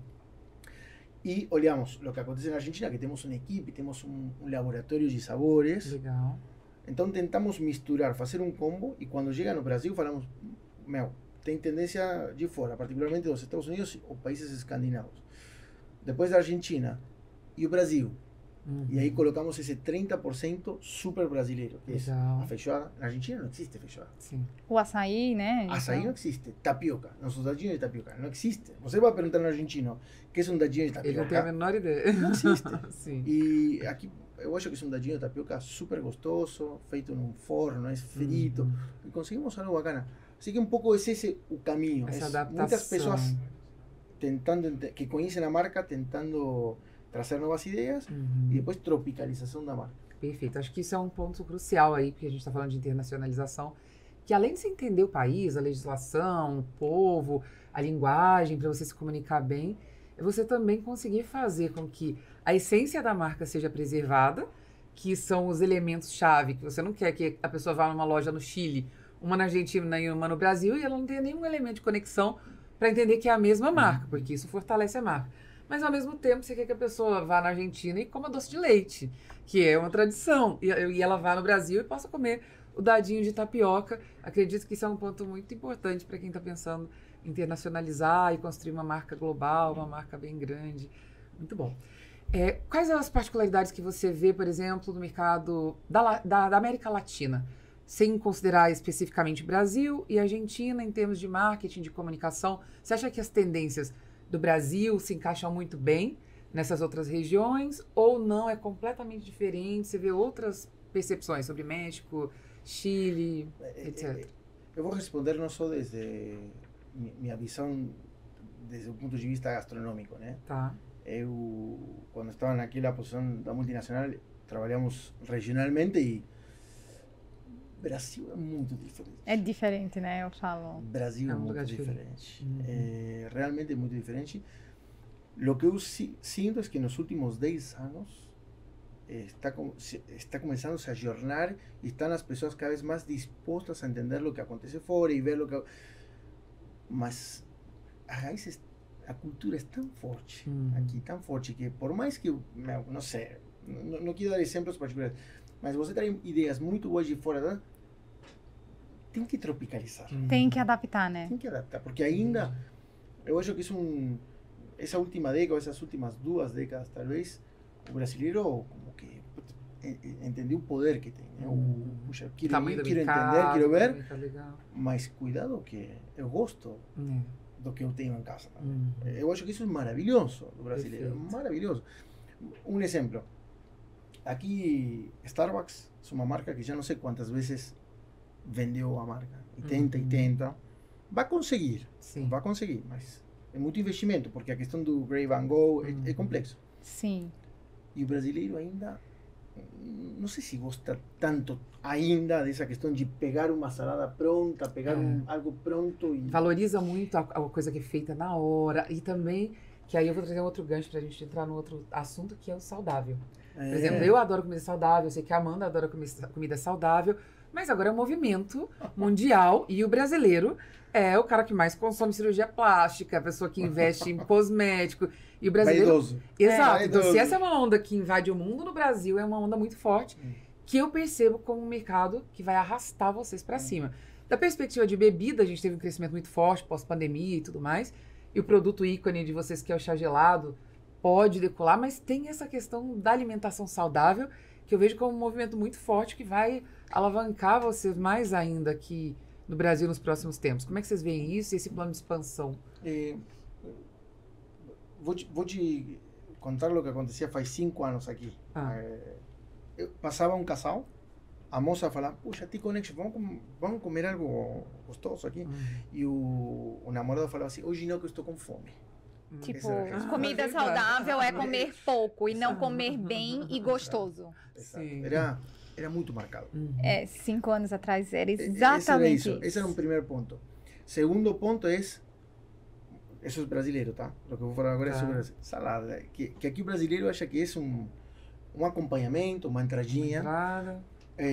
S2: E olhamos o que acontece na Argentina, que temos uma equipe, temos um, um laboratório de sabores.
S1: Legal.
S2: Então tentamos misturar, fazer um combo, e quando chega no Brasil falamos, meu, tem tendência de fora, particularmente dos Estados Unidos ou países escandinavos. Depois da Argentina e o Brasil.
S1: Uhum.
S2: E aí colocamos esse trinta por cento super brasileiro, que é
S1: Legal.
S2: a feijoada. Na Argentina não existe feijoada.
S1: Sim.
S3: O açaí, né?
S2: Açaí
S3: Então,
S2: não existe. Tapioca. Nossos dadinhos de tapioca. Não existe. Você vai perguntar no argentino o que é um dadinho de
S1: Ele não tem a
S2: tapioca.
S1: menor ideia.
S2: Não existe.
S1: Sim.
S2: E aqui eu acho que é um dadinho de tapioca super gostoso, feito num forno, é frito.
S1: Uhum.
S2: E conseguimos algo bacana. Así que un poco es ese el camino.
S1: Essa
S2: Es
S1: adaptação.
S2: muchas personas tentando, ente- que conocen la marca, tentando trazer novas ideias
S1: Uhum.
S2: e depois tropicalização da marca.
S1: Perfeito. Acho que isso é um ponto crucial aí, porque a gente está falando de internacionalização, que além de você entender o país, a legislação, o povo, a linguagem, para você se comunicar bem, é você também conseguir fazer com que a essência da marca seja preservada, que são os elementos-chave, que você não quer que a pessoa vá numa loja no Chile, uma na Argentina e uma no Brasil, e ela não tenha nenhum elemento de conexão para entender que é a mesma marca, porque isso fortalece a marca. Mas, ao mesmo tempo, você quer que a pessoa vá na Argentina e coma doce de leite, que é uma tradição. E, e ela vá no Brasil e possa comer o dadinho de tapioca. Acredito que isso é um ponto muito importante para quem está pensando em internacionalizar e construir uma marca global, uma marca bem grande. Muito bom. É, quais são as particularidades que você vê, por exemplo, no mercado da, da, da América Latina? Sem considerar especificamente Brasil e Argentina em termos de marketing, de comunicação. Você acha que as tendências do Brasil se encaixam muito bem nessas outras regiões ou não, é completamente diferente? Você vê outras percepções sobre México, Chile, etcétera?
S2: Eu vou responder não só desde mi- minha visão, desde o ponto de vista gastronômico, né?
S1: Tá.
S2: Eu, quando estava naquela posição da multinacional, trabalhamos regionalmente e Brasil é muito diferente.
S3: É diferente, né? Eu falo.
S2: Brasil
S1: É
S2: é
S1: um lugar
S2: muito
S1: diferente.
S2: diferente.
S1: Uhum.
S2: É realmente muito diferente. Lo que eu si- sinto é que nos últimos dez anos eh, está, com- se- está começando -se a jornar e estão as pessoas cada vez mais dispostas a entender o que acontece fora e ver o que... Mas a raiz, es- a cultura é tão forte
S1: Uhum.
S2: aqui, tão forte que por mais que, meu, não sei, não, não quero dar exemplos particulares, mas você tem ideias muito boas de fora, né? Tem que tropicalizar.
S1: Uhum.
S3: Tem que adaptar, né?
S2: Tem que adaptar, porque ainda, eu acho que isso um, essa última década, essas últimas duas décadas, talvez, o brasileiro como que putz, en- en- entendeu o poder que tem. Né? O,
S1: Uhum.
S2: puxa, quero,
S1: Tamanho
S2: ir,
S1: do
S2: quero
S1: mercado,
S2: entender, quero ver,
S1: mercado legal.
S2: mas cuidado que eu gosto
S1: É.
S2: do que eu tenho em casa. Também.
S1: Uhum.
S2: Eu acho que isso é maravilhoso do brasileiro,
S1: Perfeito.
S2: maravilhoso. Um exemplo, aqui Starbucks é uma marca que já não sei quantas vezes vendeu a marca, e tenta
S1: Uhum.
S2: e tenta, vai conseguir.
S1: Sim.
S2: Vai conseguir, mas é muito investimento, porque a questão do Grave and Go é, é
S1: Uhum.
S2: complexo.
S3: Sim.
S2: E o brasileiro ainda, não sei se gosta tanto ainda dessa questão de pegar uma salada pronta, pegar
S1: É.
S2: um, algo pronto e...
S1: Valoriza muito a, a coisa que é feita na hora e também, que aí eu vou trazer um outro gancho pra gente entrar no outro assunto, que é o saudável. Por
S2: É.
S1: exemplo, eu adoro comida saudável, eu sei que a Amanda adora comi- comida saudável, mas agora é um movimento mundial e o brasileiro é o cara que mais consome cirurgia plástica, a pessoa que investe em cosmético. E o brasileiro.
S2: Vaidoso.
S1: Exato.
S2: É.
S1: Então, se
S2: Vaidoso.
S1: essa é uma onda que invade o mundo no Brasil, é uma onda muito forte,
S2: Hum.
S1: que eu percebo como um mercado que vai arrastar vocês para
S2: Hum.
S1: cima. Da perspectiva de bebida, a gente teve um crescimento muito forte pós-pandemia e tudo mais. E o produto ícone de vocês, que é o chá gelado, pode decolar, mas tem essa questão da alimentação saudável, que eu vejo como um movimento muito forte que vai alavancar vocês mais ainda aqui no Brasil nos próximos tempos. Como é que vocês veem isso e esse plano de expansão?
S2: É, vou, te, vou te contar o que acontecia faz cinco anos aqui.
S1: Ah.
S2: É, eu passava um casal, a moça falava, puxa, T-Connection, vamos, com- vamos comer algo gostoso aqui.
S1: Hum.
S2: E o, o namorado falava assim, hoje não que eu estou com fome.
S3: Tipo,
S2: Essa era a resposta.
S3: comida
S1: Ah, verdade.
S3: saudável é comer pouco e não comer bem e gostoso.
S2: Exato.
S1: Sim.
S2: Era, era muito marcado.
S1: Uhum.
S3: É, cinco anos atrás era
S2: Esse era
S3: exatamente
S2: isso.
S3: isso.
S2: Esse era um primeiro ponto. Segundo ponto é, isso é brasileiro, tá? O que eu vou falar agora
S1: Tá.
S2: é sobre salada. Que, que aqui o brasileiro acha que é um, um acompanhamento, uma entradinha.
S1: Entrada.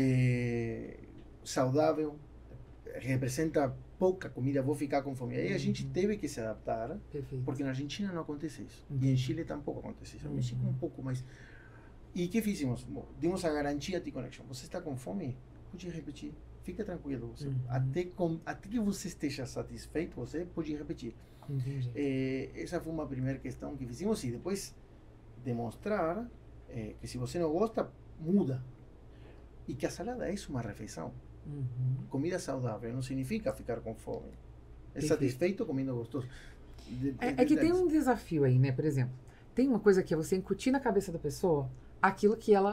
S2: É, saudável, representa pouca comida, vou ficar com fome. Aí a gente
S1: Uhum.
S2: teve que se adaptar,
S1: Perfeito.
S2: porque na Argentina não acontece isso.
S1: Uhum.
S2: E em Chile tampouco acontece isso. No México
S1: Uhum.
S2: um pouco mais. E o que fizemos? Bom, dimos a garantia de conexão. Você está com fome? Pode repetir. Fica tranquilo. Você,
S1: Uhum.
S2: até, com, até que você esteja satisfeito, você pode repetir.
S1: Entendi.
S2: Eh, essa foi uma primeira questão que fizemos e depois demonstrar eh, que se você não gosta, muda. E que a salada é uma refeição.
S1: Uhum.
S2: Comida saudável não significa ficar com fome. É
S1: Perfeito.
S2: satisfeito comendo gostoso. De-
S1: É,
S2: de-
S1: é que
S2: de-
S1: tem um desafio aí, né? Por exemplo, tem uma coisa que é você incutir na cabeça da pessoa aquilo que ela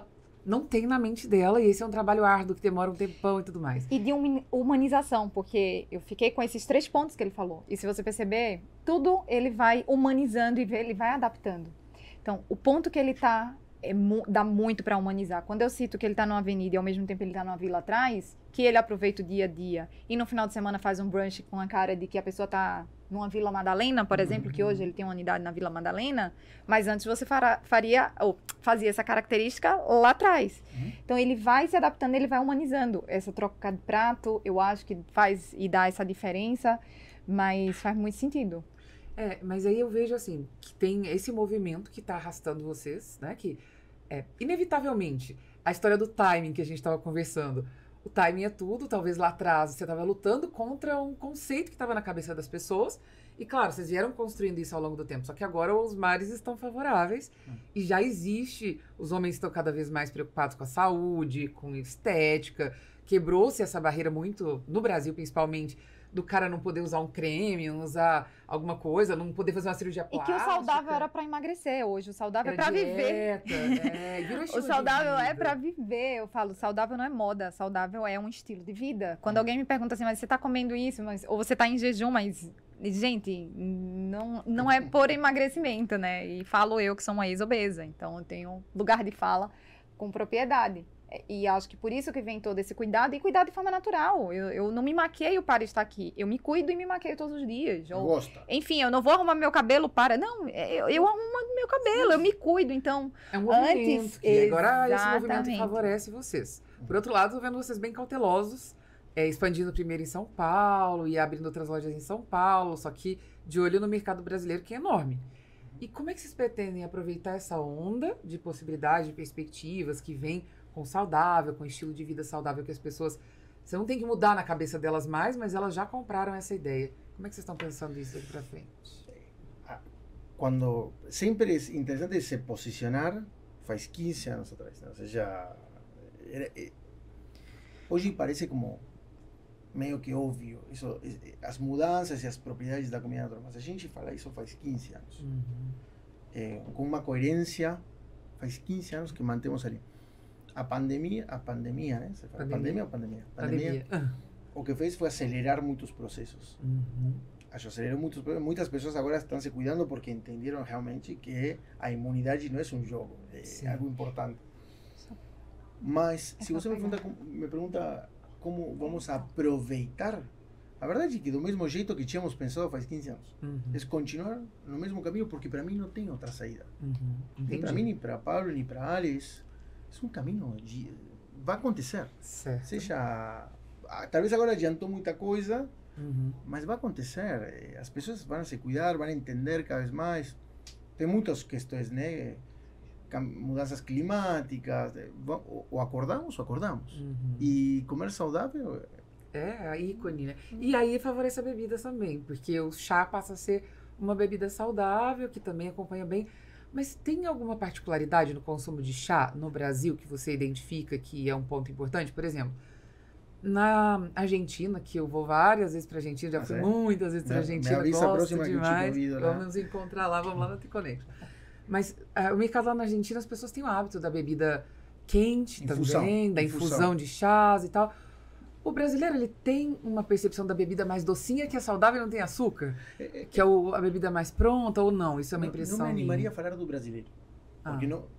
S1: não tem na mente dela, e esse é um trabalho árduo que demora um tempão e tudo mais.
S3: E de hum- humanização, porque eu fiquei com esses três pontos que ele falou. E se você perceber, tudo ele vai humanizando e vê- ele vai adaptando. Então, o ponto que ele tá é mu- dá muito para humanizar. Quando eu cito que ele tá numa avenida e ao mesmo tempo ele tá numa vila atrás, que ele aproveita o dia a dia e no final de semana faz um brunch com a cara de que a pessoa tá numa Vila Madalena, por exemplo, que hoje ele tem uma unidade na Vila Madalena, mas antes você fará, faria ou fazia essa característica lá atrás.
S2: Uhum.
S3: Então ele vai se adaptando, ele vai humanizando. Essa troca de prato, eu acho que faz e dá essa diferença, mas faz muito sentido.
S1: É, mas aí eu vejo assim, que tem esse movimento que tá arrastando vocês, né? Que é, inevitavelmente, a história do timing que a gente estava conversando. O timing é tudo, talvez lá atrás você estava lutando contra um conceito que estava na cabeça das pessoas. E claro, vocês vieram construindo isso ao longo do tempo. Só que agora os mares estão favoráveis hum. e já existe. Os homens estão cada vez mais preocupados com a saúde, com estética. Quebrou-se essa barreira muito, no Brasil principalmente, do cara não poder usar um creme, não usar alguma coisa, não poder fazer uma cirurgia plástica.
S3: E que o saudável era para emagrecer hoje, o saudável
S1: era
S3: é para
S1: viver.
S3: É,
S1: virou
S3: o saudável é para viver. Eu falo, saudável não é moda, saudável é um estilo de vida. Quando hum. alguém me pergunta assim, mas você tá comendo isso, mas, ou você tá em jejum, mas, gente, não, não é por emagrecimento, né? E falo eu que sou uma ex-obesa, então eu tenho lugar de fala com propriedade. E acho que por isso que vem todo esse cuidado, e cuidar de forma natural. Eu, eu não me maqueio para estar aqui. Eu me cuido e me maqueio todos os dias. Ou,
S2: Gosta.
S3: Enfim, eu não vou arrumar meu cabelo para... Não, eu, eu arrumo meu cabelo, eu me cuido. Então,
S1: é um movimento
S3: antes,
S1: que agora
S3: exatamente.
S1: Esse movimento favorece vocês. Por outro lado, tô vendo vocês bem cautelosos, é, expandindo primeiro em São Paulo e abrindo outras lojas em São Paulo, só que de olho no mercado brasileiro, que é enorme. E como é que vocês pretendem aproveitar essa onda de possibilidades, de perspectivas que vem com saudável, com estilo de vida saudável que as pessoas... Você não tem que mudar na cabeça delas mais, mas elas já compraram essa ideia. Como é que vocês estão pensando isso daqui para frente?
S2: Quando sempre é interessante se posicionar, faz quinze anos atrás, né? Ou seja, era, é, hoje parece como meio que óbvio, isso, as mudanças e as propriedades da comida natural, mas a gente fala isso faz quinze anos. Uhum. É, com uma coerência, faz quinze anos que mantemos ali. A pandemia, a pandemia, né? Você fala pandemia, pandemia ou pandemia? Pandemia. pandemia. O que fez foi acelerar muitos processos. Uhum. Acelerou muitos processos. Muitas pessoas agora estão se cuidando porque entenderam realmente que a imunidade não é um jogo, é Sim. algo importante. Mas, é se você me pergunta, me pergunta como vamos aproveitar, a verdade é que do mesmo jeito que tínhamos pensado faz quinze anos, uhum. é continuar no mesmo caminho, porque para mim não tem outra saída. Uhum. Nem para mim, nem para Pablo, nem para Alice. É um caminho de... vai acontecer. Certo. Seja, talvez agora adiantou muita coisa, uhum. mas vai acontecer. As pessoas vão se cuidar, vão entender cada vez mais. Tem muitas questões, né? Mudanças climáticas. Ou acordamos ou acordamos. Uhum. E comer saudável...
S1: É a ícone, né? E aí favorece a bebida também, porque o chá passa a ser uma bebida saudável, que também acompanha bem... Mas tem alguma particularidade no consumo de chá no Brasil que você identifica que é um ponto importante? Por exemplo, na Argentina, que eu vou várias vezes para a Argentina, já Mas fui é. muitas vezes para a Argentina, me gosto demais, convido, vamos né? nos encontrar lá, vamos lá na T-Connection. Mas uh, o mercado lá na Argentina, as pessoas têm o hábito da bebida quente infusão. também, da infusão. infusão de chás e tal. O brasileiro, ele tem uma percepção da bebida mais docinha, que é saudável e não tem açúcar? É, é, que é o, a bebida mais pronta ou não? Isso é uma impressão
S2: Não me animaria
S1: minha.
S2: a falar do brasileiro. Porque, ah. não,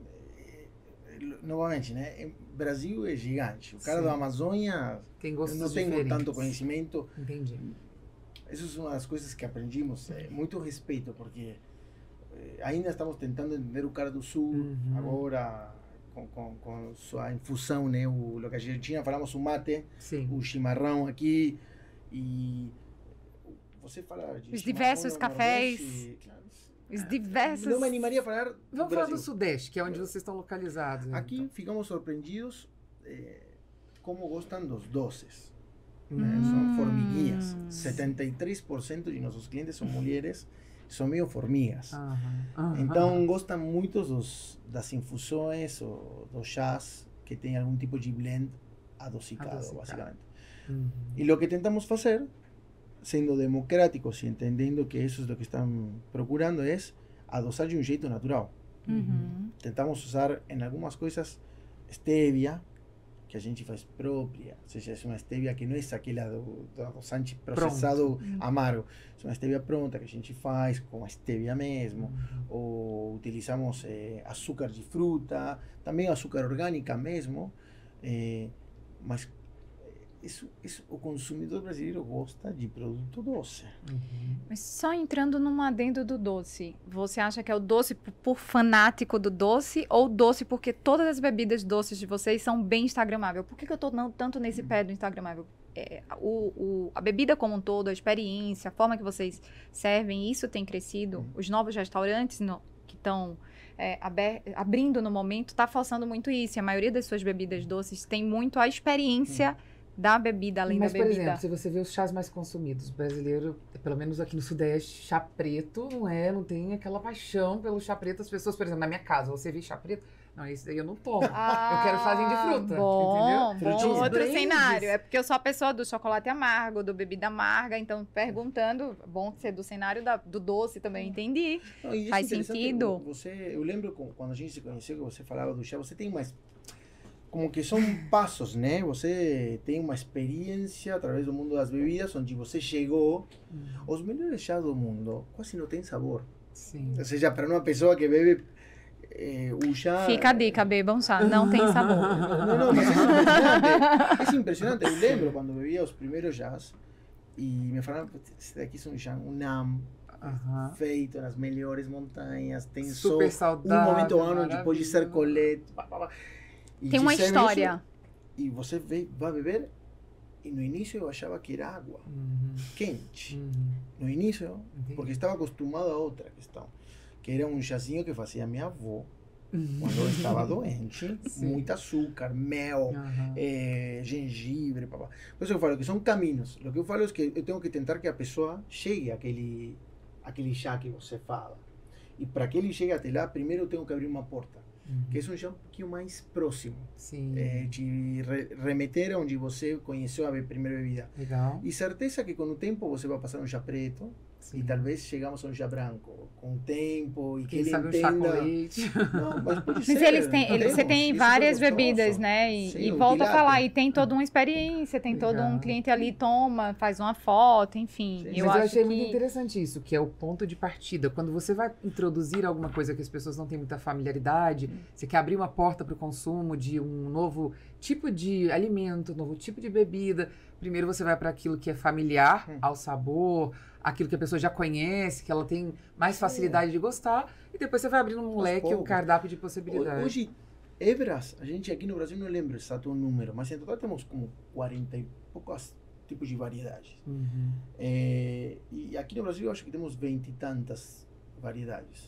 S2: novamente, né? O Brasil é gigante. O cara Sim. da Amazônia
S1: tem gostos
S2: não tem
S1: diferentes.
S2: tanto conhecimento.
S1: Entendi.
S2: Essas são as coisas que aprendimos. É, muito respeito, porque é, ainda estamos tentando entender o cara do Sul. Uhum. Agora... Com, com, com sua infusão, né? O, o que a gente tinha, falamos o mate, Sim. o chimarrão aqui, e você fala de
S3: os diversos cafés,
S2: Nordeste, claro,
S3: os diversos...
S2: Não me animaria a falar do
S1: Vamos
S2: Brasil.
S1: falar do Sudeste, que é onde vocês estão localizados.
S2: Aqui
S1: então.
S2: ficamos surpreendidos eh, como gostam dos doces.
S3: Hum.
S2: Né? São formiguinhas. setenta e três por cento de nossos clientes são mulheres, são meio formigas. Uhum. Uhum. Então gostam muito dos, das infusões ou dos chás que tem algum tipo de blend adocicado, adocicado. basicamente. Uhum. E o que tentamos fazer, sendo democráticos e entendendo que isso é o que estão procurando, é adoçar de um jeito natural. Uhum. Tentamos usar em algumas coisas stevia, que a gente faz própria, ou seja, é uma stevia que não é aquela do, do adoçante processado
S1: Pronto.
S2: amargo, é uma stevia pronta que a gente faz com a stevia mesmo,
S1: Uhum.
S2: ou utilizamos eh, açúcar de fruta, também açúcar orgânica mesmo, eh, mas isso, isso, o consumidor brasileiro gosta de produto doce.
S1: Uhum.
S3: Mas só entrando num adendo do doce, você acha que é o doce por, por fanático do doce ou doce porque todas as bebidas doces de vocês são bem instagramáveis? Por que, que eu tô não, tanto nesse pé do instagramável? É, o, o, a bebida como um todo, a experiência, a forma que vocês servem, isso tem crescido?
S2: Uhum.
S3: Os novos restaurantes no, que estão é, aber, abrindo no momento, está forçando muito isso. E a maioria das suas bebidas doces tem muito a experiência
S2: Uhum.
S3: da bebida, além
S1: Mas,
S3: da
S1: por
S3: bebida.
S1: exemplo, se você vê os chás mais consumidos, brasileiro, pelo menos aqui no Sudeste, chá preto, não é? Não tem aquela paixão pelo chá preto. As pessoas, por exemplo, na minha casa, você vê chá preto? Não, isso daí eu não tomo.
S3: Ah,
S1: eu quero chazinho de fruta,
S3: bom,
S1: entendeu?
S3: bom,
S2: Frutinha.
S3: outro
S1: Blends.
S3: cenário. É porque eu sou a pessoa do chocolate amargo, do bebida amarga, então perguntando, bom ser do cenário da- do doce também, entendi.
S2: Não, e é
S3: Faz
S2: interessante,
S3: sentido.
S2: Você, eu lembro com- quando a gente se conheceu, que você falava do chá, você tem mais como que são passos, né? Você tem uma experiência através do mundo das bebidas, onde você chegou.
S1: Hum,
S2: Os melhores chás do mundo quase não tem sabor.
S1: Sim.
S2: Ou seja, para uma pessoa que bebe eh, o chá...
S3: Fica a dica, bebam chá, não tem sabor.
S2: Não, não, mas é impressionante. É impressionante. Eu lembro quando bebia os primeiros chás e me falavam, esse daqui é um chá, um nam,
S1: Aham.
S2: feito nas melhores montanhas, tem
S1: Super
S2: só
S1: saudável.
S2: um momento ao ano onde pode ser
S1: maravilhoso.
S2: colete. Pá, pá, pá. E
S3: Tem
S2: te
S3: uma
S2: serve
S3: história.
S2: isso, e você vê, vai beber, e no início eu achava que era água
S1: Uhum.
S2: quente.
S1: Uhum.
S2: No início,
S1: Entendi.
S2: porque estava acostumado a outra questão, que era um chazinho que fazia minha avó
S1: Uhum.
S2: quando eu estava doente,
S1: Sim.
S2: muito açúcar, mel,
S1: Aham.
S2: eh, gengibre, papá. Por isso eu falo que são caminhos. O que eu falo é que eu tenho que tentar que a pessoa chegue àquele, àquele chá que você fala. E para que ele chegue até lá, primeiro eu tenho que abrir uma porta,
S1: Uhum.
S2: que é um chá um pouquinho mais próximo,
S1: Sim.
S2: eh, de re remeter onde você conheceu a be- primeira bebida.
S1: Legal.
S2: E certeza que com o tempo você vai passar um chá preto,
S1: Sim.
S2: e talvez chegamos a um chá branco, com o tempo, e que
S1: Quem
S2: ele
S1: sabe um chá com
S2: entenda...
S1: leite.
S2: Não, mas pode
S3: Mas
S2: ser.
S3: eles têm, eles, você
S2: temos,
S3: tem
S2: isso
S3: várias
S2: é gostoso.
S3: bebidas, né? E,
S2: Sim,
S3: e
S2: o
S3: volta a
S2: tilapia.
S3: falar, e tem toda uma experiência, tem todo um
S1: Legal.
S3: cliente ali, toma, faz uma foto, enfim.
S2: Sim.
S3: Eu
S1: Mas eu
S3: acho
S1: achei
S3: que...
S1: muito interessante isso, que é o ponto de partida. Quando você vai introduzir alguma coisa que as pessoas não têm muita familiaridade, você quer abrir uma porta para o consumo de um novo tipo de alimento, um novo tipo de bebida. Primeiro você vai para aquilo que é familiar
S2: Hum.
S1: ao sabor, aquilo que a pessoa já conhece, que ela tem mais facilidade de gostar, e depois você vai abrindo um leque, um
S2: poucos.
S1: cardápio de
S2: Ho-
S1: possibilidades.
S2: Hoje, Evras, a gente aqui no Brasil não lembro exato o número, mas em total temos como quarenta e poucos tipos de variedades.
S1: Uhum.
S2: Eh, e aqui no Brasil eu acho que temos vinte e tantas variedades.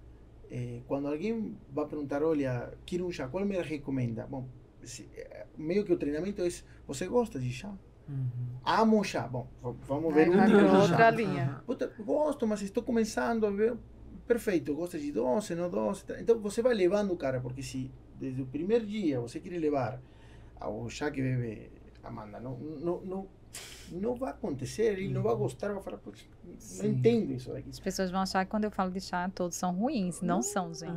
S2: Eh, quando alguém vai perguntar, olha, quero um chá, qual me recomenda? Bom, se, eh, meio que o treinamento é, você gosta de chá?
S1: Uhum.
S2: Amo chá. Bom, v- vamos
S3: Aí
S2: ver um
S3: vai
S2: tipo
S3: pra
S2: de
S3: outra
S2: chá.
S3: linha.
S2: Puta, gosto, mas estou começando a ver. Perfeito, gosta de doce, não doce. tá? Então você vai levando o cara, porque se desde o primeiro dia você quer levar ao chá que bebe Amanda, não, não, não, não vai acontecer, ele não vai gostar, vai falar, "Putz, não
S1: Sim.
S2: entendo isso daqui.
S3: As pessoas vão achar que quando eu falo de chá, todos são ruins. Não são, gente.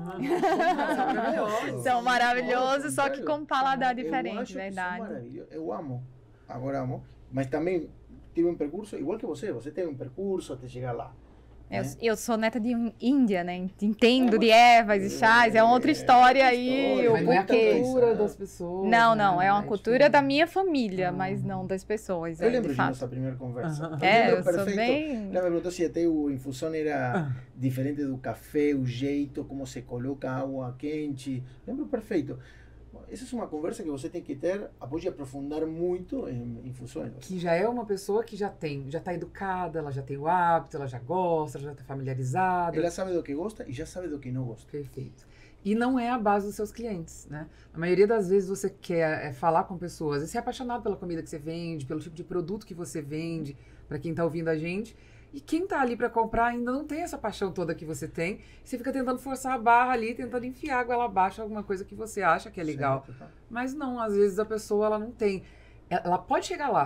S1: São maravilhosos.
S3: São maravilhosos,
S2: Ao
S3: só que
S2: contrário,
S3: com paladar
S2: eu
S3: diferente,
S2: acho que são
S3: verdade.
S2: maravilhosos. Eu amo, agora amo, mas também tive um percurso, igual que você, você teve um percurso até chegar lá.
S3: Eu,
S2: né?
S3: eu sou neta de um- Índia, né? Entendo de ervas e chás, é outra história aí.
S2: história,
S3: O
S1: Mas não é a
S3: porquê.
S1: cultura das pessoas.
S3: Não,
S1: né?
S3: não, é uma
S1: É
S3: cultura
S1: diferente.
S3: da minha família,
S1: Ah.
S3: mas não das pessoas.
S2: Eu
S3: é,
S2: lembro
S3: de
S2: de
S3: fato.
S2: nossa primeira conversa.
S1: Aham.
S3: É,
S2: lembro
S3: eu sou
S2: perfeito.
S3: bem.
S2: Ela me perguntou se até o infusão era
S1: Ah.
S2: diferente do café, o jeito, como se coloca água quente. Lembro perfeito. Bom, essa é uma conversa que você tem que ter, após de aprofundar muito em infusões.
S1: Que já é uma pessoa que já tem, já tá educada, ela já tem o hábito, ela já gosta, ela já tá familiarizada.
S2: Ela sabe do que gosta e já sabe do que não gosta.
S1: Perfeito. E não é a base dos seus clientes, né? A maioria das vezes você quer é, falar com pessoas, e ser apaixonado pela comida que você vende, pelo tipo de produto que você vende, para quem tá ouvindo a gente. E quem tá ali para comprar ainda não tem essa paixão toda que você tem. Você fica tentando forçar a barra ali, tentando enfiar a goela abaixo alguma coisa que você acha que é legal.
S2: Certo, tá?
S1: Mas não, às vezes a pessoa ela não tem. Ela ela pode chegar lá,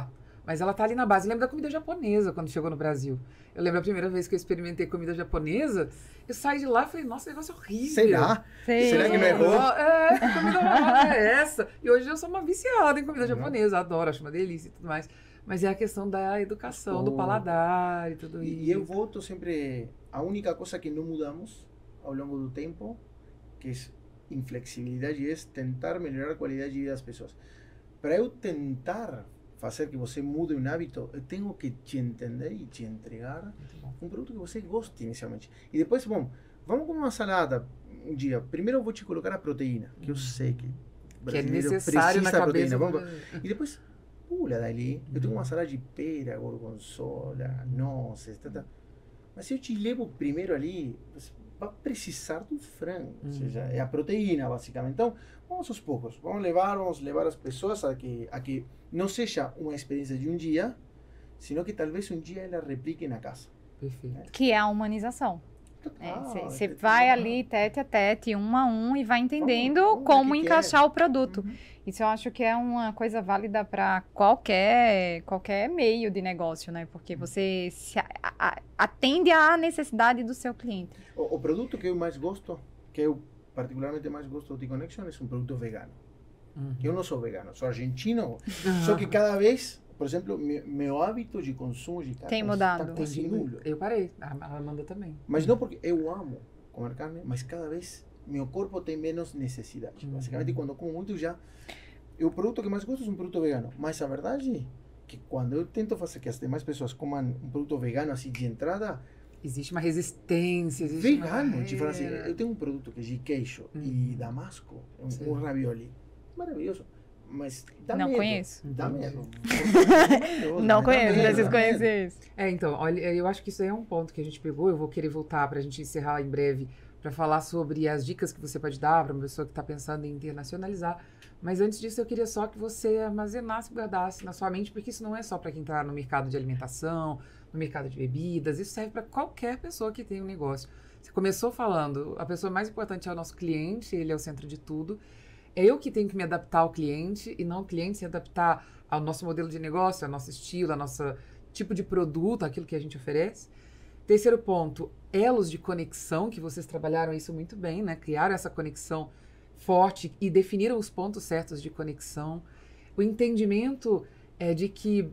S1: Mas ela tá ali na base. Eu lembro da comida japonesa quando chegou no Brasil. Eu lembro a primeira vez que eu experimentei comida japonesa, eu saí de lá e falei, nossa, negócio horrível.
S2: Será?
S3: Sim.
S2: Será que não é bom?
S1: É, que comida horrorosa é essa? E hoje eu sou uma viciada em comida
S2: Uhum.
S1: japonesa, adoro, acho uma delícia e tudo mais. Mas é a questão da educação, do
S2: Oh.
S1: paladar e tudo
S2: E,
S1: isso.
S2: e eu volto sempre. A única coisa que não mudamos ao longo do tempo, que é inflexibilidade, é tentar melhorar a qualidade de vida das pessoas. Para eu tentar fazer que você mude um hábito, eu tenho que te entender e te entregar
S1: Muito bom.
S2: um produto que você goste inicialmente. E depois, bom, vamos comer uma salada um dia. Primeiro eu vou te colocar a proteína, que eu sei que
S1: Que é
S2: brasileiro
S1: necessário na
S2: precisa da
S1: cabeça.
S2: proteína.
S1: do-
S2: Vamos, e depois, pula dali. Eu tenho uma salada de pera, gorgonzola, nozes, tá, tá. Mas se eu te levo primeiro ali, você vai precisar do frango. Ou seja, é a proteína, basicamente. Então, vamos aos poucos. Vamos levar, vamos levar as pessoas a que, a que não seja uma experiência de um dia, sino que talvez um dia ela replique na casa.
S1: Perfeito.
S3: Que é a humanização.
S2: Ah,
S3: Você
S2: é-
S3: vai
S2: é-
S3: ali tete a tete, um a um, e vai entendendo
S2: Vamos- vamos ver
S3: como
S2: o que que
S3: encaixar
S2: é.
S3: o produto.
S2: Uhum.
S3: Isso eu acho que é uma coisa válida para qualquer, qualquer meio de negócio, né? Porque você se a- a- atende à necessidade do seu cliente.
S2: O, o produto que eu mais gosto, que eu particularmente mais gosto de Connection, é um produto vegano.
S1: Uhum.
S2: Eu não sou vegano, sou argentino, só que cada vez, por exemplo, meu, meu hábito de consumo de carne
S3: Tem mudado.
S2: está quase nulo.
S1: Eu parei, a a Amanda também.
S2: Mas não porque eu amo comer carne, mas cada vez meu corpo tem menos necessidade.
S1: Uhum.
S2: Basicamente, quando como muito já... E o produto que mais gosto é um produto vegano. Mas a verdade é que quando eu tento fazer que as demais pessoas comam um produto vegano assim de entrada,
S1: Existe uma resistência, existe uma
S2: vegano, te falo assim,
S1: barreira.
S2: eu tenho um produto que é de queijo
S1: Uhum.
S2: e damasco, um,
S1: Sim.
S2: um ravioli. Maravilhoso. Mas dá
S3: Não
S2: medo.
S3: conheço.
S2: Dá
S1: Entendi.
S2: medo. Maravilhoso,
S3: Não
S2: mas dá
S3: conheço,
S2: medo,
S3: preciso
S2: dá medo.
S3: conhecer isso.
S1: É, então, olha, eu acho que isso aí é um ponto que a gente pegou. Eu vou querer voltar para a gente encerrar em breve para falar sobre as dicas que você pode dar para uma pessoa que está pensando em internacionalizar. Mas antes disso, eu queria só que você armazenasse, guardasse na sua mente, porque isso não é só para quem está no mercado de alimentação, no mercado de bebidas, isso serve para qualquer pessoa que tem um negócio. Você começou falando, a pessoa mais importante é o nosso cliente, ele é o centro de tudo. É eu que tenho que me adaptar ao cliente e não o cliente se adaptar ao nosso modelo de negócio, ao nosso estilo, ao nosso tipo de produto, aquilo que a gente oferece. Terceiro ponto, elos de conexão, que vocês trabalharam isso muito bem, né? Criaram essa conexão forte e definiram os pontos certos de conexão. O entendimento é de que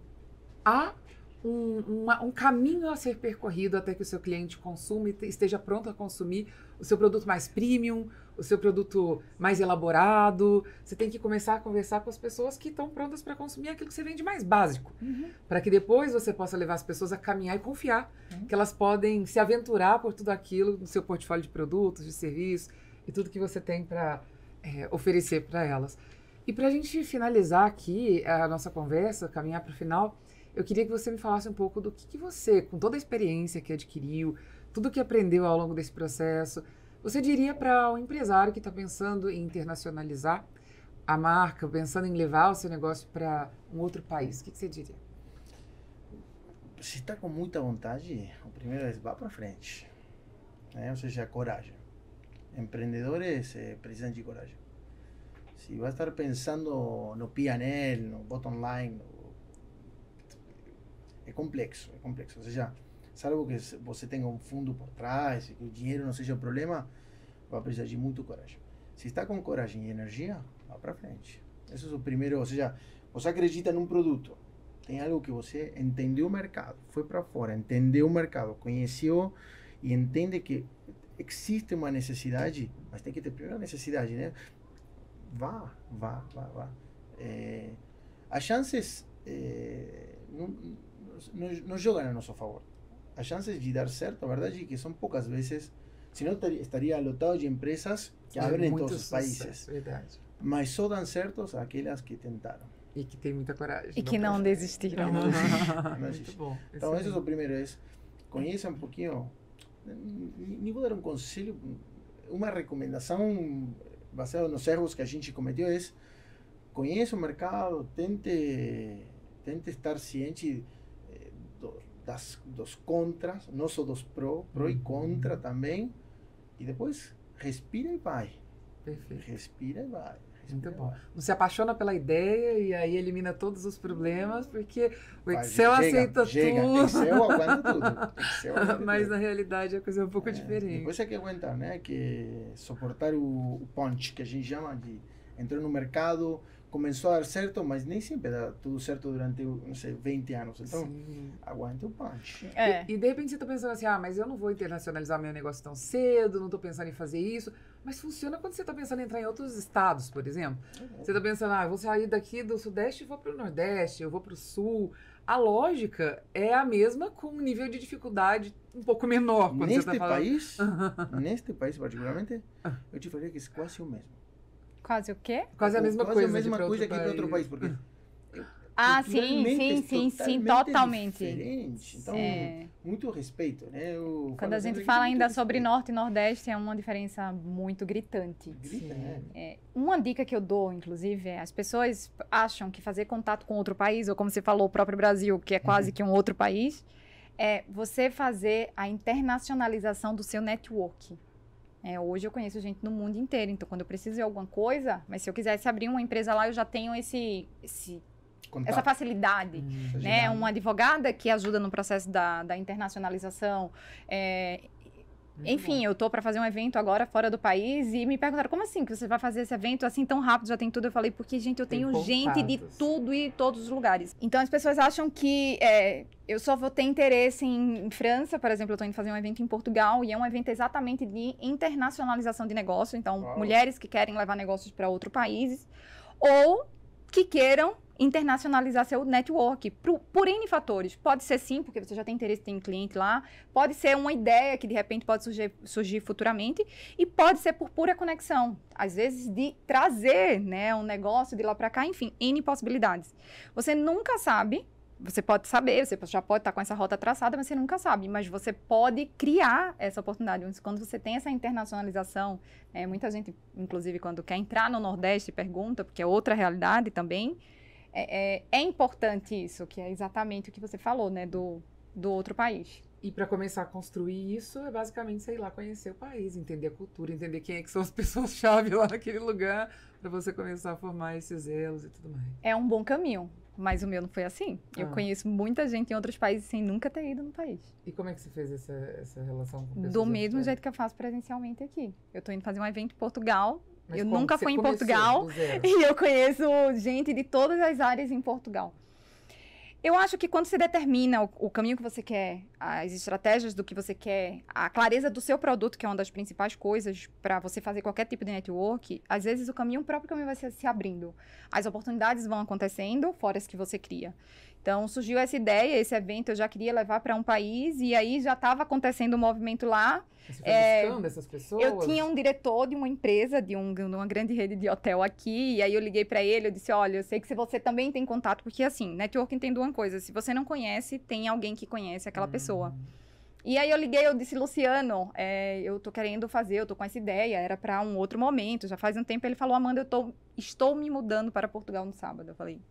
S1: há um, uma- um caminho a ser percorrido até que o seu cliente consuma e te- esteja pronto a consumir o seu produto mais premium, o seu produto mais elaborado. Você tem que começar a conversar com as pessoas que estão prontas para consumir aquilo que você vende mais básico, para que depois você possa levar as pessoas a caminhar e confiar que elas podem se aventurar por tudo aquilo no seu portfólio de produtos, de serviços e tudo que você tem para oferecer para elas. E para a gente finalizar aqui a nossa conversa, caminhar para o final, eu queria que você me falasse um pouco do que, que você, com toda a experiência que adquiriu, tudo que aprendeu ao longo desse processo, você diria para um empresário que está pensando em internacionalizar a marca, pensando em levar o seu negócio para um outro país. O que, que você diria?
S2: Se está com muita vontade, o primeiro é vá para frente. Né? Ou seja, coragem. Empreendedores eh, precisam de coragem. Se vai estar pensando no P and L, no bottom line, no... é complexo, é complexo. Ou seja, salvo que você tenha um fundo por trás, que o dinheiro não seja o problema, vai precisar de muito coragem. Se está com coragem e energia, vá para frente. Esse é o primeiro, ou seja, você acredita num produto, tem algo que você entendeu o mercado, foi para fora, entendeu o mercado, conheceu e entende que existe uma necessidade, mas tem que ter primeiro a necessidade, né? Vá, vá, vá, vá. É, as chances é, não, não, não jogam a nosso favor. As chances de dar certo, a verdade é que são poucas vezes, senão estaria lotado de empresas que abrem em todos os países.
S1: Verdade.
S2: Mas só dão certos aquelas que tentaram.
S1: E que tem muita coragem.
S3: E que não desistiram.
S2: Não existe, não
S1: Muito
S2: existe.
S1: bom.
S2: Então, esse é o
S1: Excelente.
S2: primeiro, é conheça um pouquinho, nem vou dar um conselho, uma recomendação baseada nos erros que a gente cometeu é conheça o mercado, tente, tente estar ciente eh, do, das, dos contras, não só dos pró, pró e contra também, e depois respira e vai,
S1: Perfeito.
S2: respira e vai,
S1: Muito bom. Não se apaixona pela ideia e aí elimina todos os problemas, porque o Excel
S2: chega,
S1: aceita
S2: chega.
S1: tudo.
S2: Excel aguenta tudo. Excel aguenta
S1: Mas
S2: tudo.
S1: na realidade a coisa é um pouco
S2: É,
S1: diferente.
S2: Depois é que aguentar, né? Que suportar o, o punch, que a gente chama de entrou no mercado, começou a dar certo, mas nem sempre dá tudo certo durante, não sei, vinte anos. Então,
S1: Sim.
S2: aguenta o punch.
S3: É.
S1: E, e de repente você está pensando assim, ah, mas eu não vou internacionalizar meu negócio tão cedo, não estou pensando em fazer isso. Mas funciona quando você está pensando em entrar em outros estados, por exemplo. Você está pensando, ah, eu vou sair daqui do Sudeste e vou para o Nordeste, eu vou para o Sul. A lógica é a mesma com um nível de dificuldade um pouco menor. Quando
S2: Neste
S1: você tá falando...
S2: país, neste país particularmente, eu te falei que é quase o mesmo.
S3: Quase o quê?
S1: Quase a mesma
S2: quase
S1: coisa.
S2: a mesma
S1: de
S2: coisa
S1: outro
S2: que para outro país, porque
S3: Ah, sim,
S2: culturalmente
S3: sim,
S2: é
S3: sim, sim,
S2: totalmente
S3: totalmente.
S2: diferente. Então,
S3: É.
S2: muito respeito, né? Eu
S3: Quando
S2: falo
S3: a gente
S2: sempre que
S3: fala
S2: muito
S3: ainda sobre
S2: respeito.
S3: Norte e Nordeste, é uma diferença muito gritante.
S2: Grita, né?
S3: É, uma dica que eu dou, inclusive, é as pessoas acham que fazer contato com outro país, ou como você falou, o próprio Brasil, que é quase que um outro país, é você fazer a internacionalização do seu network. É, hoje eu conheço gente no mundo inteiro, então quando eu preciso de alguma coisa, mas se eu quisesse abrir uma empresa lá, eu já tenho esse, esse,
S2: Contato.
S3: essa facilidade.
S2: Essa
S3: Né?
S2: gigante.
S3: Uma advogada que ajuda no processo da, da internacionalização. É,
S1: Muito
S3: enfim,
S1: bom.
S3: eu tô para fazer um evento agora fora do país e me perguntaram, como assim que você vai fazer esse evento assim tão rápido, já tem tudo? Eu falei, porque, gente, eu
S1: Tem
S3: tenho gente de
S1: contatos.
S3: tudo e todos os lugares. Então, as pessoas acham que é, eu só vou ter interesse em, em França, por exemplo, eu tô indo fazer um evento em Portugal e é um evento exatamente de internacionalização de negócio. Então,
S2: Uau.
S3: mulheres que querem levar negócios para outros países ou que queiram internacionalizar seu network, por, por N fatores. Pode ser sim, porque você já tem interesse, tem cliente lá. Pode ser uma ideia que, de repente, pode surgir, surgir futuramente. E pode ser por pura conexão. Às vezes, de trazer, né, um negócio de lá para cá. Enfim, N possibilidades. Você nunca sabe. Você pode saber, você já pode estar com essa rota traçada, mas você nunca sabe. Mas você pode criar essa oportunidade. Quando você tem essa internacionalização, é, muita gente, inclusive, quando quer entrar no Nordeste, pergunta, porque é outra realidade também. É, é, é importante isso, que é exatamente o que você falou, né, do, do outro país.
S1: E para começar a construir isso, é basicamente, sei lá, conhecer o país, entender a cultura, entender quem é que são as pessoas-chave lá naquele lugar, para você começar a formar esses elos e tudo mais.
S3: É um bom caminho, mas o meu não foi assim. Eu
S1: Ah.
S3: conheço muita gente em outros países sem nunca ter ido no país.
S1: E como é que você fez essa, essa relação com pessoas?
S3: Do
S1: de
S3: mesmo
S1: fora?
S3: jeito que eu faço presencialmente aqui. Eu tô indo fazer um evento em Portugal.
S1: Mas
S3: eu
S1: como
S3: nunca
S1: que
S3: fui
S1: você
S3: em
S1: começou
S3: Portugal.
S1: do zero?
S3: E eu conheço gente de todas as áreas em Portugal. Eu acho que quando você determina o, o caminho que você quer, as estratégias do que você quer, a clareza do seu produto, que é uma das principais coisas para você fazer qualquer tipo de network, às vezes o caminho, o próprio caminho vai se, se abrindo. As oportunidades vão acontecendo, fora as que você cria. Então, surgiu essa ideia, esse evento eu já queria levar para um país, e aí já estava acontecendo um movimento lá.
S1: Você foi
S3: É,
S1: buscando essas pessoas?
S3: Eu tinha um diretor de uma empresa, de, um, de uma grande rede de hotel aqui, e aí eu liguei pra ele, eu disse, olha, eu sei que se você também tem contato, porque assim, networking tem uma coisa, se você não conhece, tem alguém que conhece aquela
S1: Hum.
S3: pessoa. E aí eu liguei, eu disse, Luciano, é, eu tô querendo fazer, eu tô com essa ideia, era pra um outro momento, já faz um tempo, ele falou, Amanda, eu tô, estou me mudando para Portugal no sábado. Eu falei,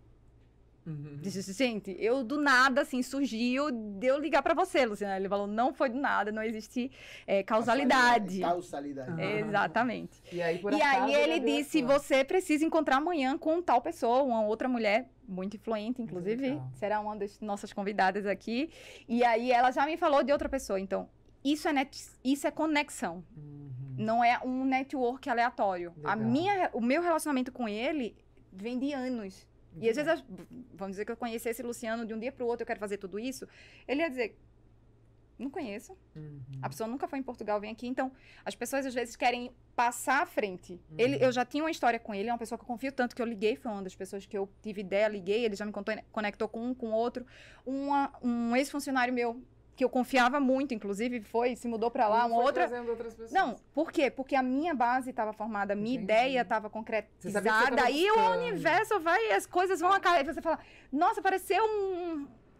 S1: Uhum.
S3: disse, gente, eu do nada, assim, surgiu de eu ligar pra você, Luciano. Ele falou, não foi do nada, não existe é, causalidade.
S2: Causalidade.
S1: Ah.
S3: Exatamente.
S1: E aí, por
S3: E
S1: acaso,
S3: aí ele
S1: abriu a
S3: disse,
S1: sua.
S3: você precisa encontrar amanhã com tal pessoa, uma outra mulher muito influente, inclusive,
S1: legal.
S3: será uma das nossas convidadas aqui. E aí ela já me falou de outra pessoa. Então, isso é, net, isso é conexão,
S1: Uhum.
S3: não é um network aleatório. A
S1: Legal.
S3: minha, o meu relacionamento com ele vem de anos. E às vezes, vamos dizer que eu conhecesse Luciano de um dia para o outro, eu quero fazer tudo isso. Ele ia dizer, não conheço.
S1: Uhum.
S3: A pessoa nunca foi em Portugal, vem aqui. Então, as pessoas às vezes querem passar à frente.
S1: Uhum.
S3: Ele, eu já tinha uma história com ele, é uma pessoa que eu confio tanto que eu liguei, foi uma das pessoas que eu tive ideia, liguei, ele já me contou, conectou com um, com outro. Uma, um ex-funcionário meu, que eu confiava muito, inclusive, foi, se mudou para lá,
S1: E
S3: uma
S1: foi
S3: outra...
S1: trazendo outras pessoas.
S3: Não, por quê? Porque a minha base estava formada, a minha
S1: Entendi.
S3: ideia estava
S1: Você sabia que você
S3: concretizada,
S1: tava
S3: aí o
S1: buscando.
S3: universo vai, as coisas vão acabar, e você fala, nossa, pareceu um,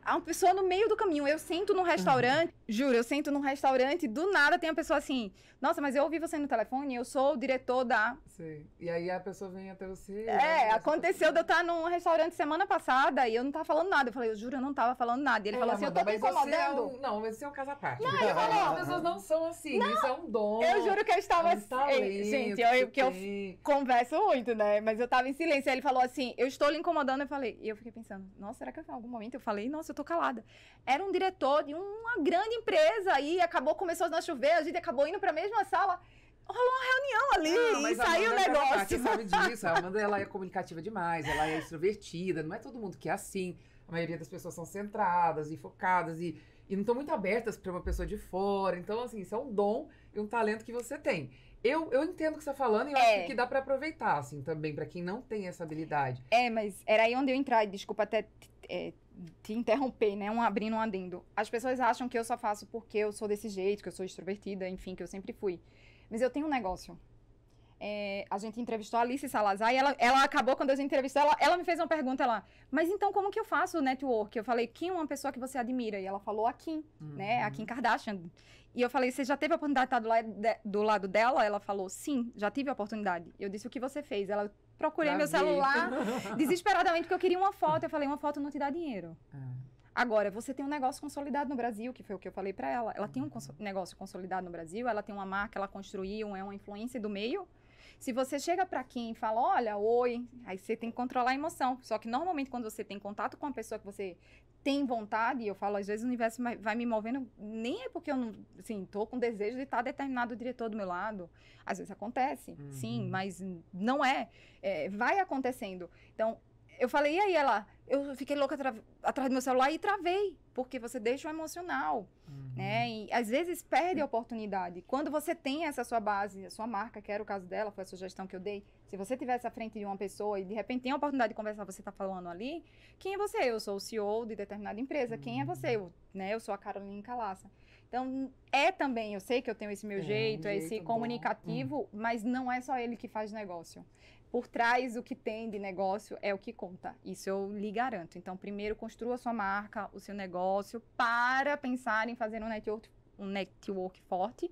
S3: a uma pessoa no meio do caminho. Eu sento num restaurante, uhum. juro, eu sento num restaurante, do nada tem uma pessoa assim, nossa, mas eu ouvi você no telefone, eu sou o diretor da...
S1: Sim. E aí a pessoa vem até você...
S3: É, aconteceu de eu estar num restaurante semana passada e eu não tava falando nada. Eu falei, eu juro, eu não tava falando nada. E ele é, falou assim, eu tô te incomodando.
S1: É um... Não, mas você é um caso à parte.
S3: Não, ele falou...
S1: As pessoas não são assim, não, isso é um dom.
S3: Eu juro que eu estava...
S1: É um talento,
S3: gente, eu, que eu converso muito, né? Mas eu tava em silêncio. Aí ele falou assim, eu estou lhe incomodando. Eu falei, e eu fiquei pensando, nossa, será que em algum momento eu falei, nossa, eu tô calada. Era um diretor de uma grande empresa e acabou, começou a chover, a gente acabou indo pra mesma sala. Rolou uma reunião ali não, e saiu o negócio.
S1: Você sabe disso, a Amanda ela é comunicativa demais, ela é extrovertida, não é todo mundo que é assim. A maioria das pessoas são centradas e focadas e, e não estão muito abertas para uma pessoa de fora. Então, assim, isso é um dom e um talento que você tem. Eu, eu entendo o que você tá falando e eu é. acho que dá pra aproveitar, assim, também, pra quem não tem essa habilidade.
S3: É, mas era aí onde eu entrar, desculpa até é, te interromper, né, um abrindo um adendo. As pessoas acham que eu só faço porque eu sou desse jeito, que eu sou extrovertida, enfim, que eu sempre fui. Mas eu tenho um negócio. É, a gente entrevistou a Alice Salazar e ela, ela acabou, quando eu entrevistei ela, ela me fez uma pergunta lá, mas então como que eu faço o network? Eu falei, Kim é uma pessoa que você admira, e ela falou a Kim, uhum. né, a Kim Kardashian. E eu falei, você já teve a oportunidade de estar do lado, de, do lado dela? Ela falou, sim, já tive a oportunidade. Eu disse, o que você fez? Ela, procurei já meu vi. celular, desesperadamente, porque eu queria uma foto. Eu falei, uma foto não te dá dinheiro. Ah. Agora, você tem um negócio consolidado no Brasil, que foi o que eu falei pra ela. Ela tem um cons- negócio consolidado no Brasil, ela tem uma marca, ela construiu, é uma influência do meio. Se você chega pra quem e fala, olha, oi, aí você tem que controlar a emoção. Só que normalmente quando você tem contato com uma pessoa que você tem vontade, e eu falo, às vezes o universo vai me movendo, nem é porque eu não, assim, tô com desejo de estar determinado diretor do meu lado. Às vezes acontece, uhum. sim, mas não é, é. Vai acontecendo. Então, eu falei, e aí ela, eu fiquei louca atra- atrás do meu celular e travei, porque você deixa o emocional, uhum. né, e às vezes perde a oportunidade. Quando você tem essa sua base, a sua marca, que era o caso dela, foi a sugestão que eu dei, se você tivesse à frente de uma pessoa e de repente tem a oportunidade de conversar, você tá falando ali, quem é você? Eu sou o C E O de determinada empresa, uhum. quem é você? Eu, né, eu sou a Caroline Calaça. Então, é também, eu sei que eu tenho esse meu é, jeito, um é esse jeito comunicativo, uhum. mas não é só ele que faz negócio. Por trás, o que tem de negócio é o que conta. Isso eu lhe garanto. Então, primeiro, construa a sua marca, o seu negócio, para pensar em fazer um network, um network forte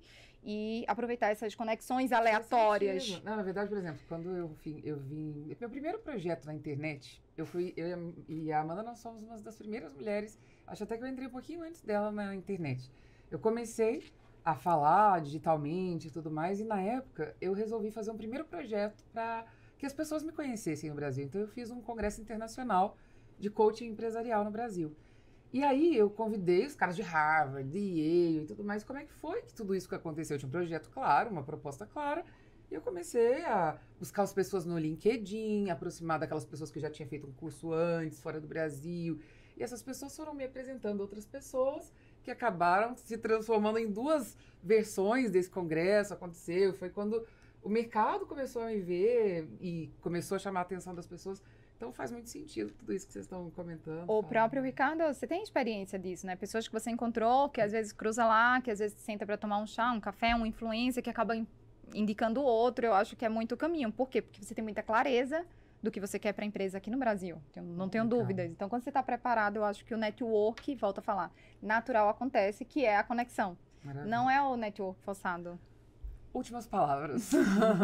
S3: e aproveitar essas conexões aleatórias.
S1: Não, na verdade, por exemplo, quando eu vim, eu vim... Meu primeiro projeto na internet, eu fui... Eu e a Amanda, nós somos uma das primeiras mulheres, acho até que eu entrei um pouquinho antes dela na internet. Eu comecei a falar digitalmente e tudo mais, e na época, eu resolvi fazer um primeiro projeto para... que as pessoas me conhecessem no Brasil. Então, eu fiz um congresso internacional de coaching empresarial no Brasil. E aí, eu convidei os caras de Harvard, de Yale e tudo mais. Como é que foi que tudo isso que aconteceu? Eu tinha um projeto claro, uma proposta clara. E eu comecei a buscar as pessoas no LinkedIn, aproximar daquelas pessoas que eu já tinha feito um curso antes, fora do Brasil. E essas pessoas foram me apresentando outras pessoas que acabaram se transformando em duas versões desse congresso. Aconteceu, foi quando... o mercado começou a me ver e começou a chamar a atenção das pessoas. Então faz muito sentido tudo isso que vocês estão comentando.
S3: O próprio Ricardo, você tem experiência disso, né? Pessoas que você encontrou, que às vezes cruza lá, que às vezes senta para tomar um chá, um café, uma influência que acaba indicando o outro. Eu acho que é muito caminho. Por quê? Porque você tem muita clareza do que você quer para a empresa aqui no Brasil. Eu não tenho Legal. dúvidas. Então, quando você está preparado, eu acho que o network, volta a falar, natural acontece, que é a conexão. Maravilha. Não é o network forçado.
S1: Últimas palavras.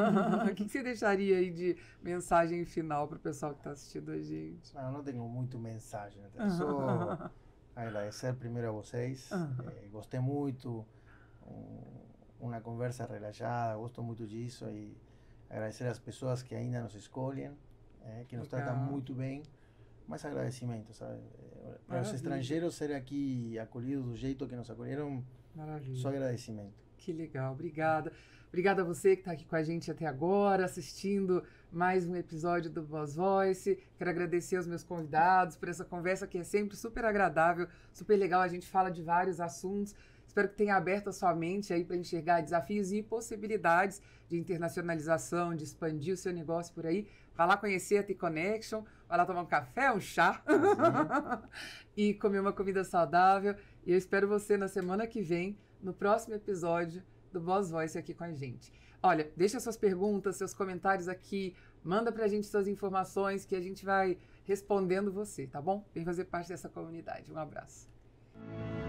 S1: O que você deixaria aí de mensagem final para o pessoal que está assistindo a gente?
S2: Não, não tenho muito mensagem. Né? Só agradecer primeiro a vocês. Eh, gostei muito. Um, uma conversa relaxada. Gosto muito disso. E agradecer às pessoas que ainda nos escolhem, eh, que nos Legal. tratam muito bem. Mais agradecimento, sabe? Para os estrangeiros serem aqui acolhidos do jeito que nos acolheram, Maravilha. só agradecimento.
S1: Que legal, obrigada. Obrigada a você que está aqui com a gente até agora, assistindo mais um episódio do Boss Voice. Quero agradecer aos meus convidados por essa conversa que é sempre super agradável, super legal. A gente fala de vários assuntos. Espero que tenha aberto a sua mente aí para enxergar desafios e possibilidades de internacionalização, de expandir o seu negócio por aí. Vai lá conhecer a T-Connection, vai lá tomar um café, um chá e comer uma comida saudável. E eu espero você na semana que vem, no próximo episódio do Boss Voice aqui com a gente. Olha, deixa suas perguntas, seus comentários aqui, manda pra gente suas informações que a gente vai respondendo você, tá bom? Vem fazer parte dessa comunidade. Um abraço.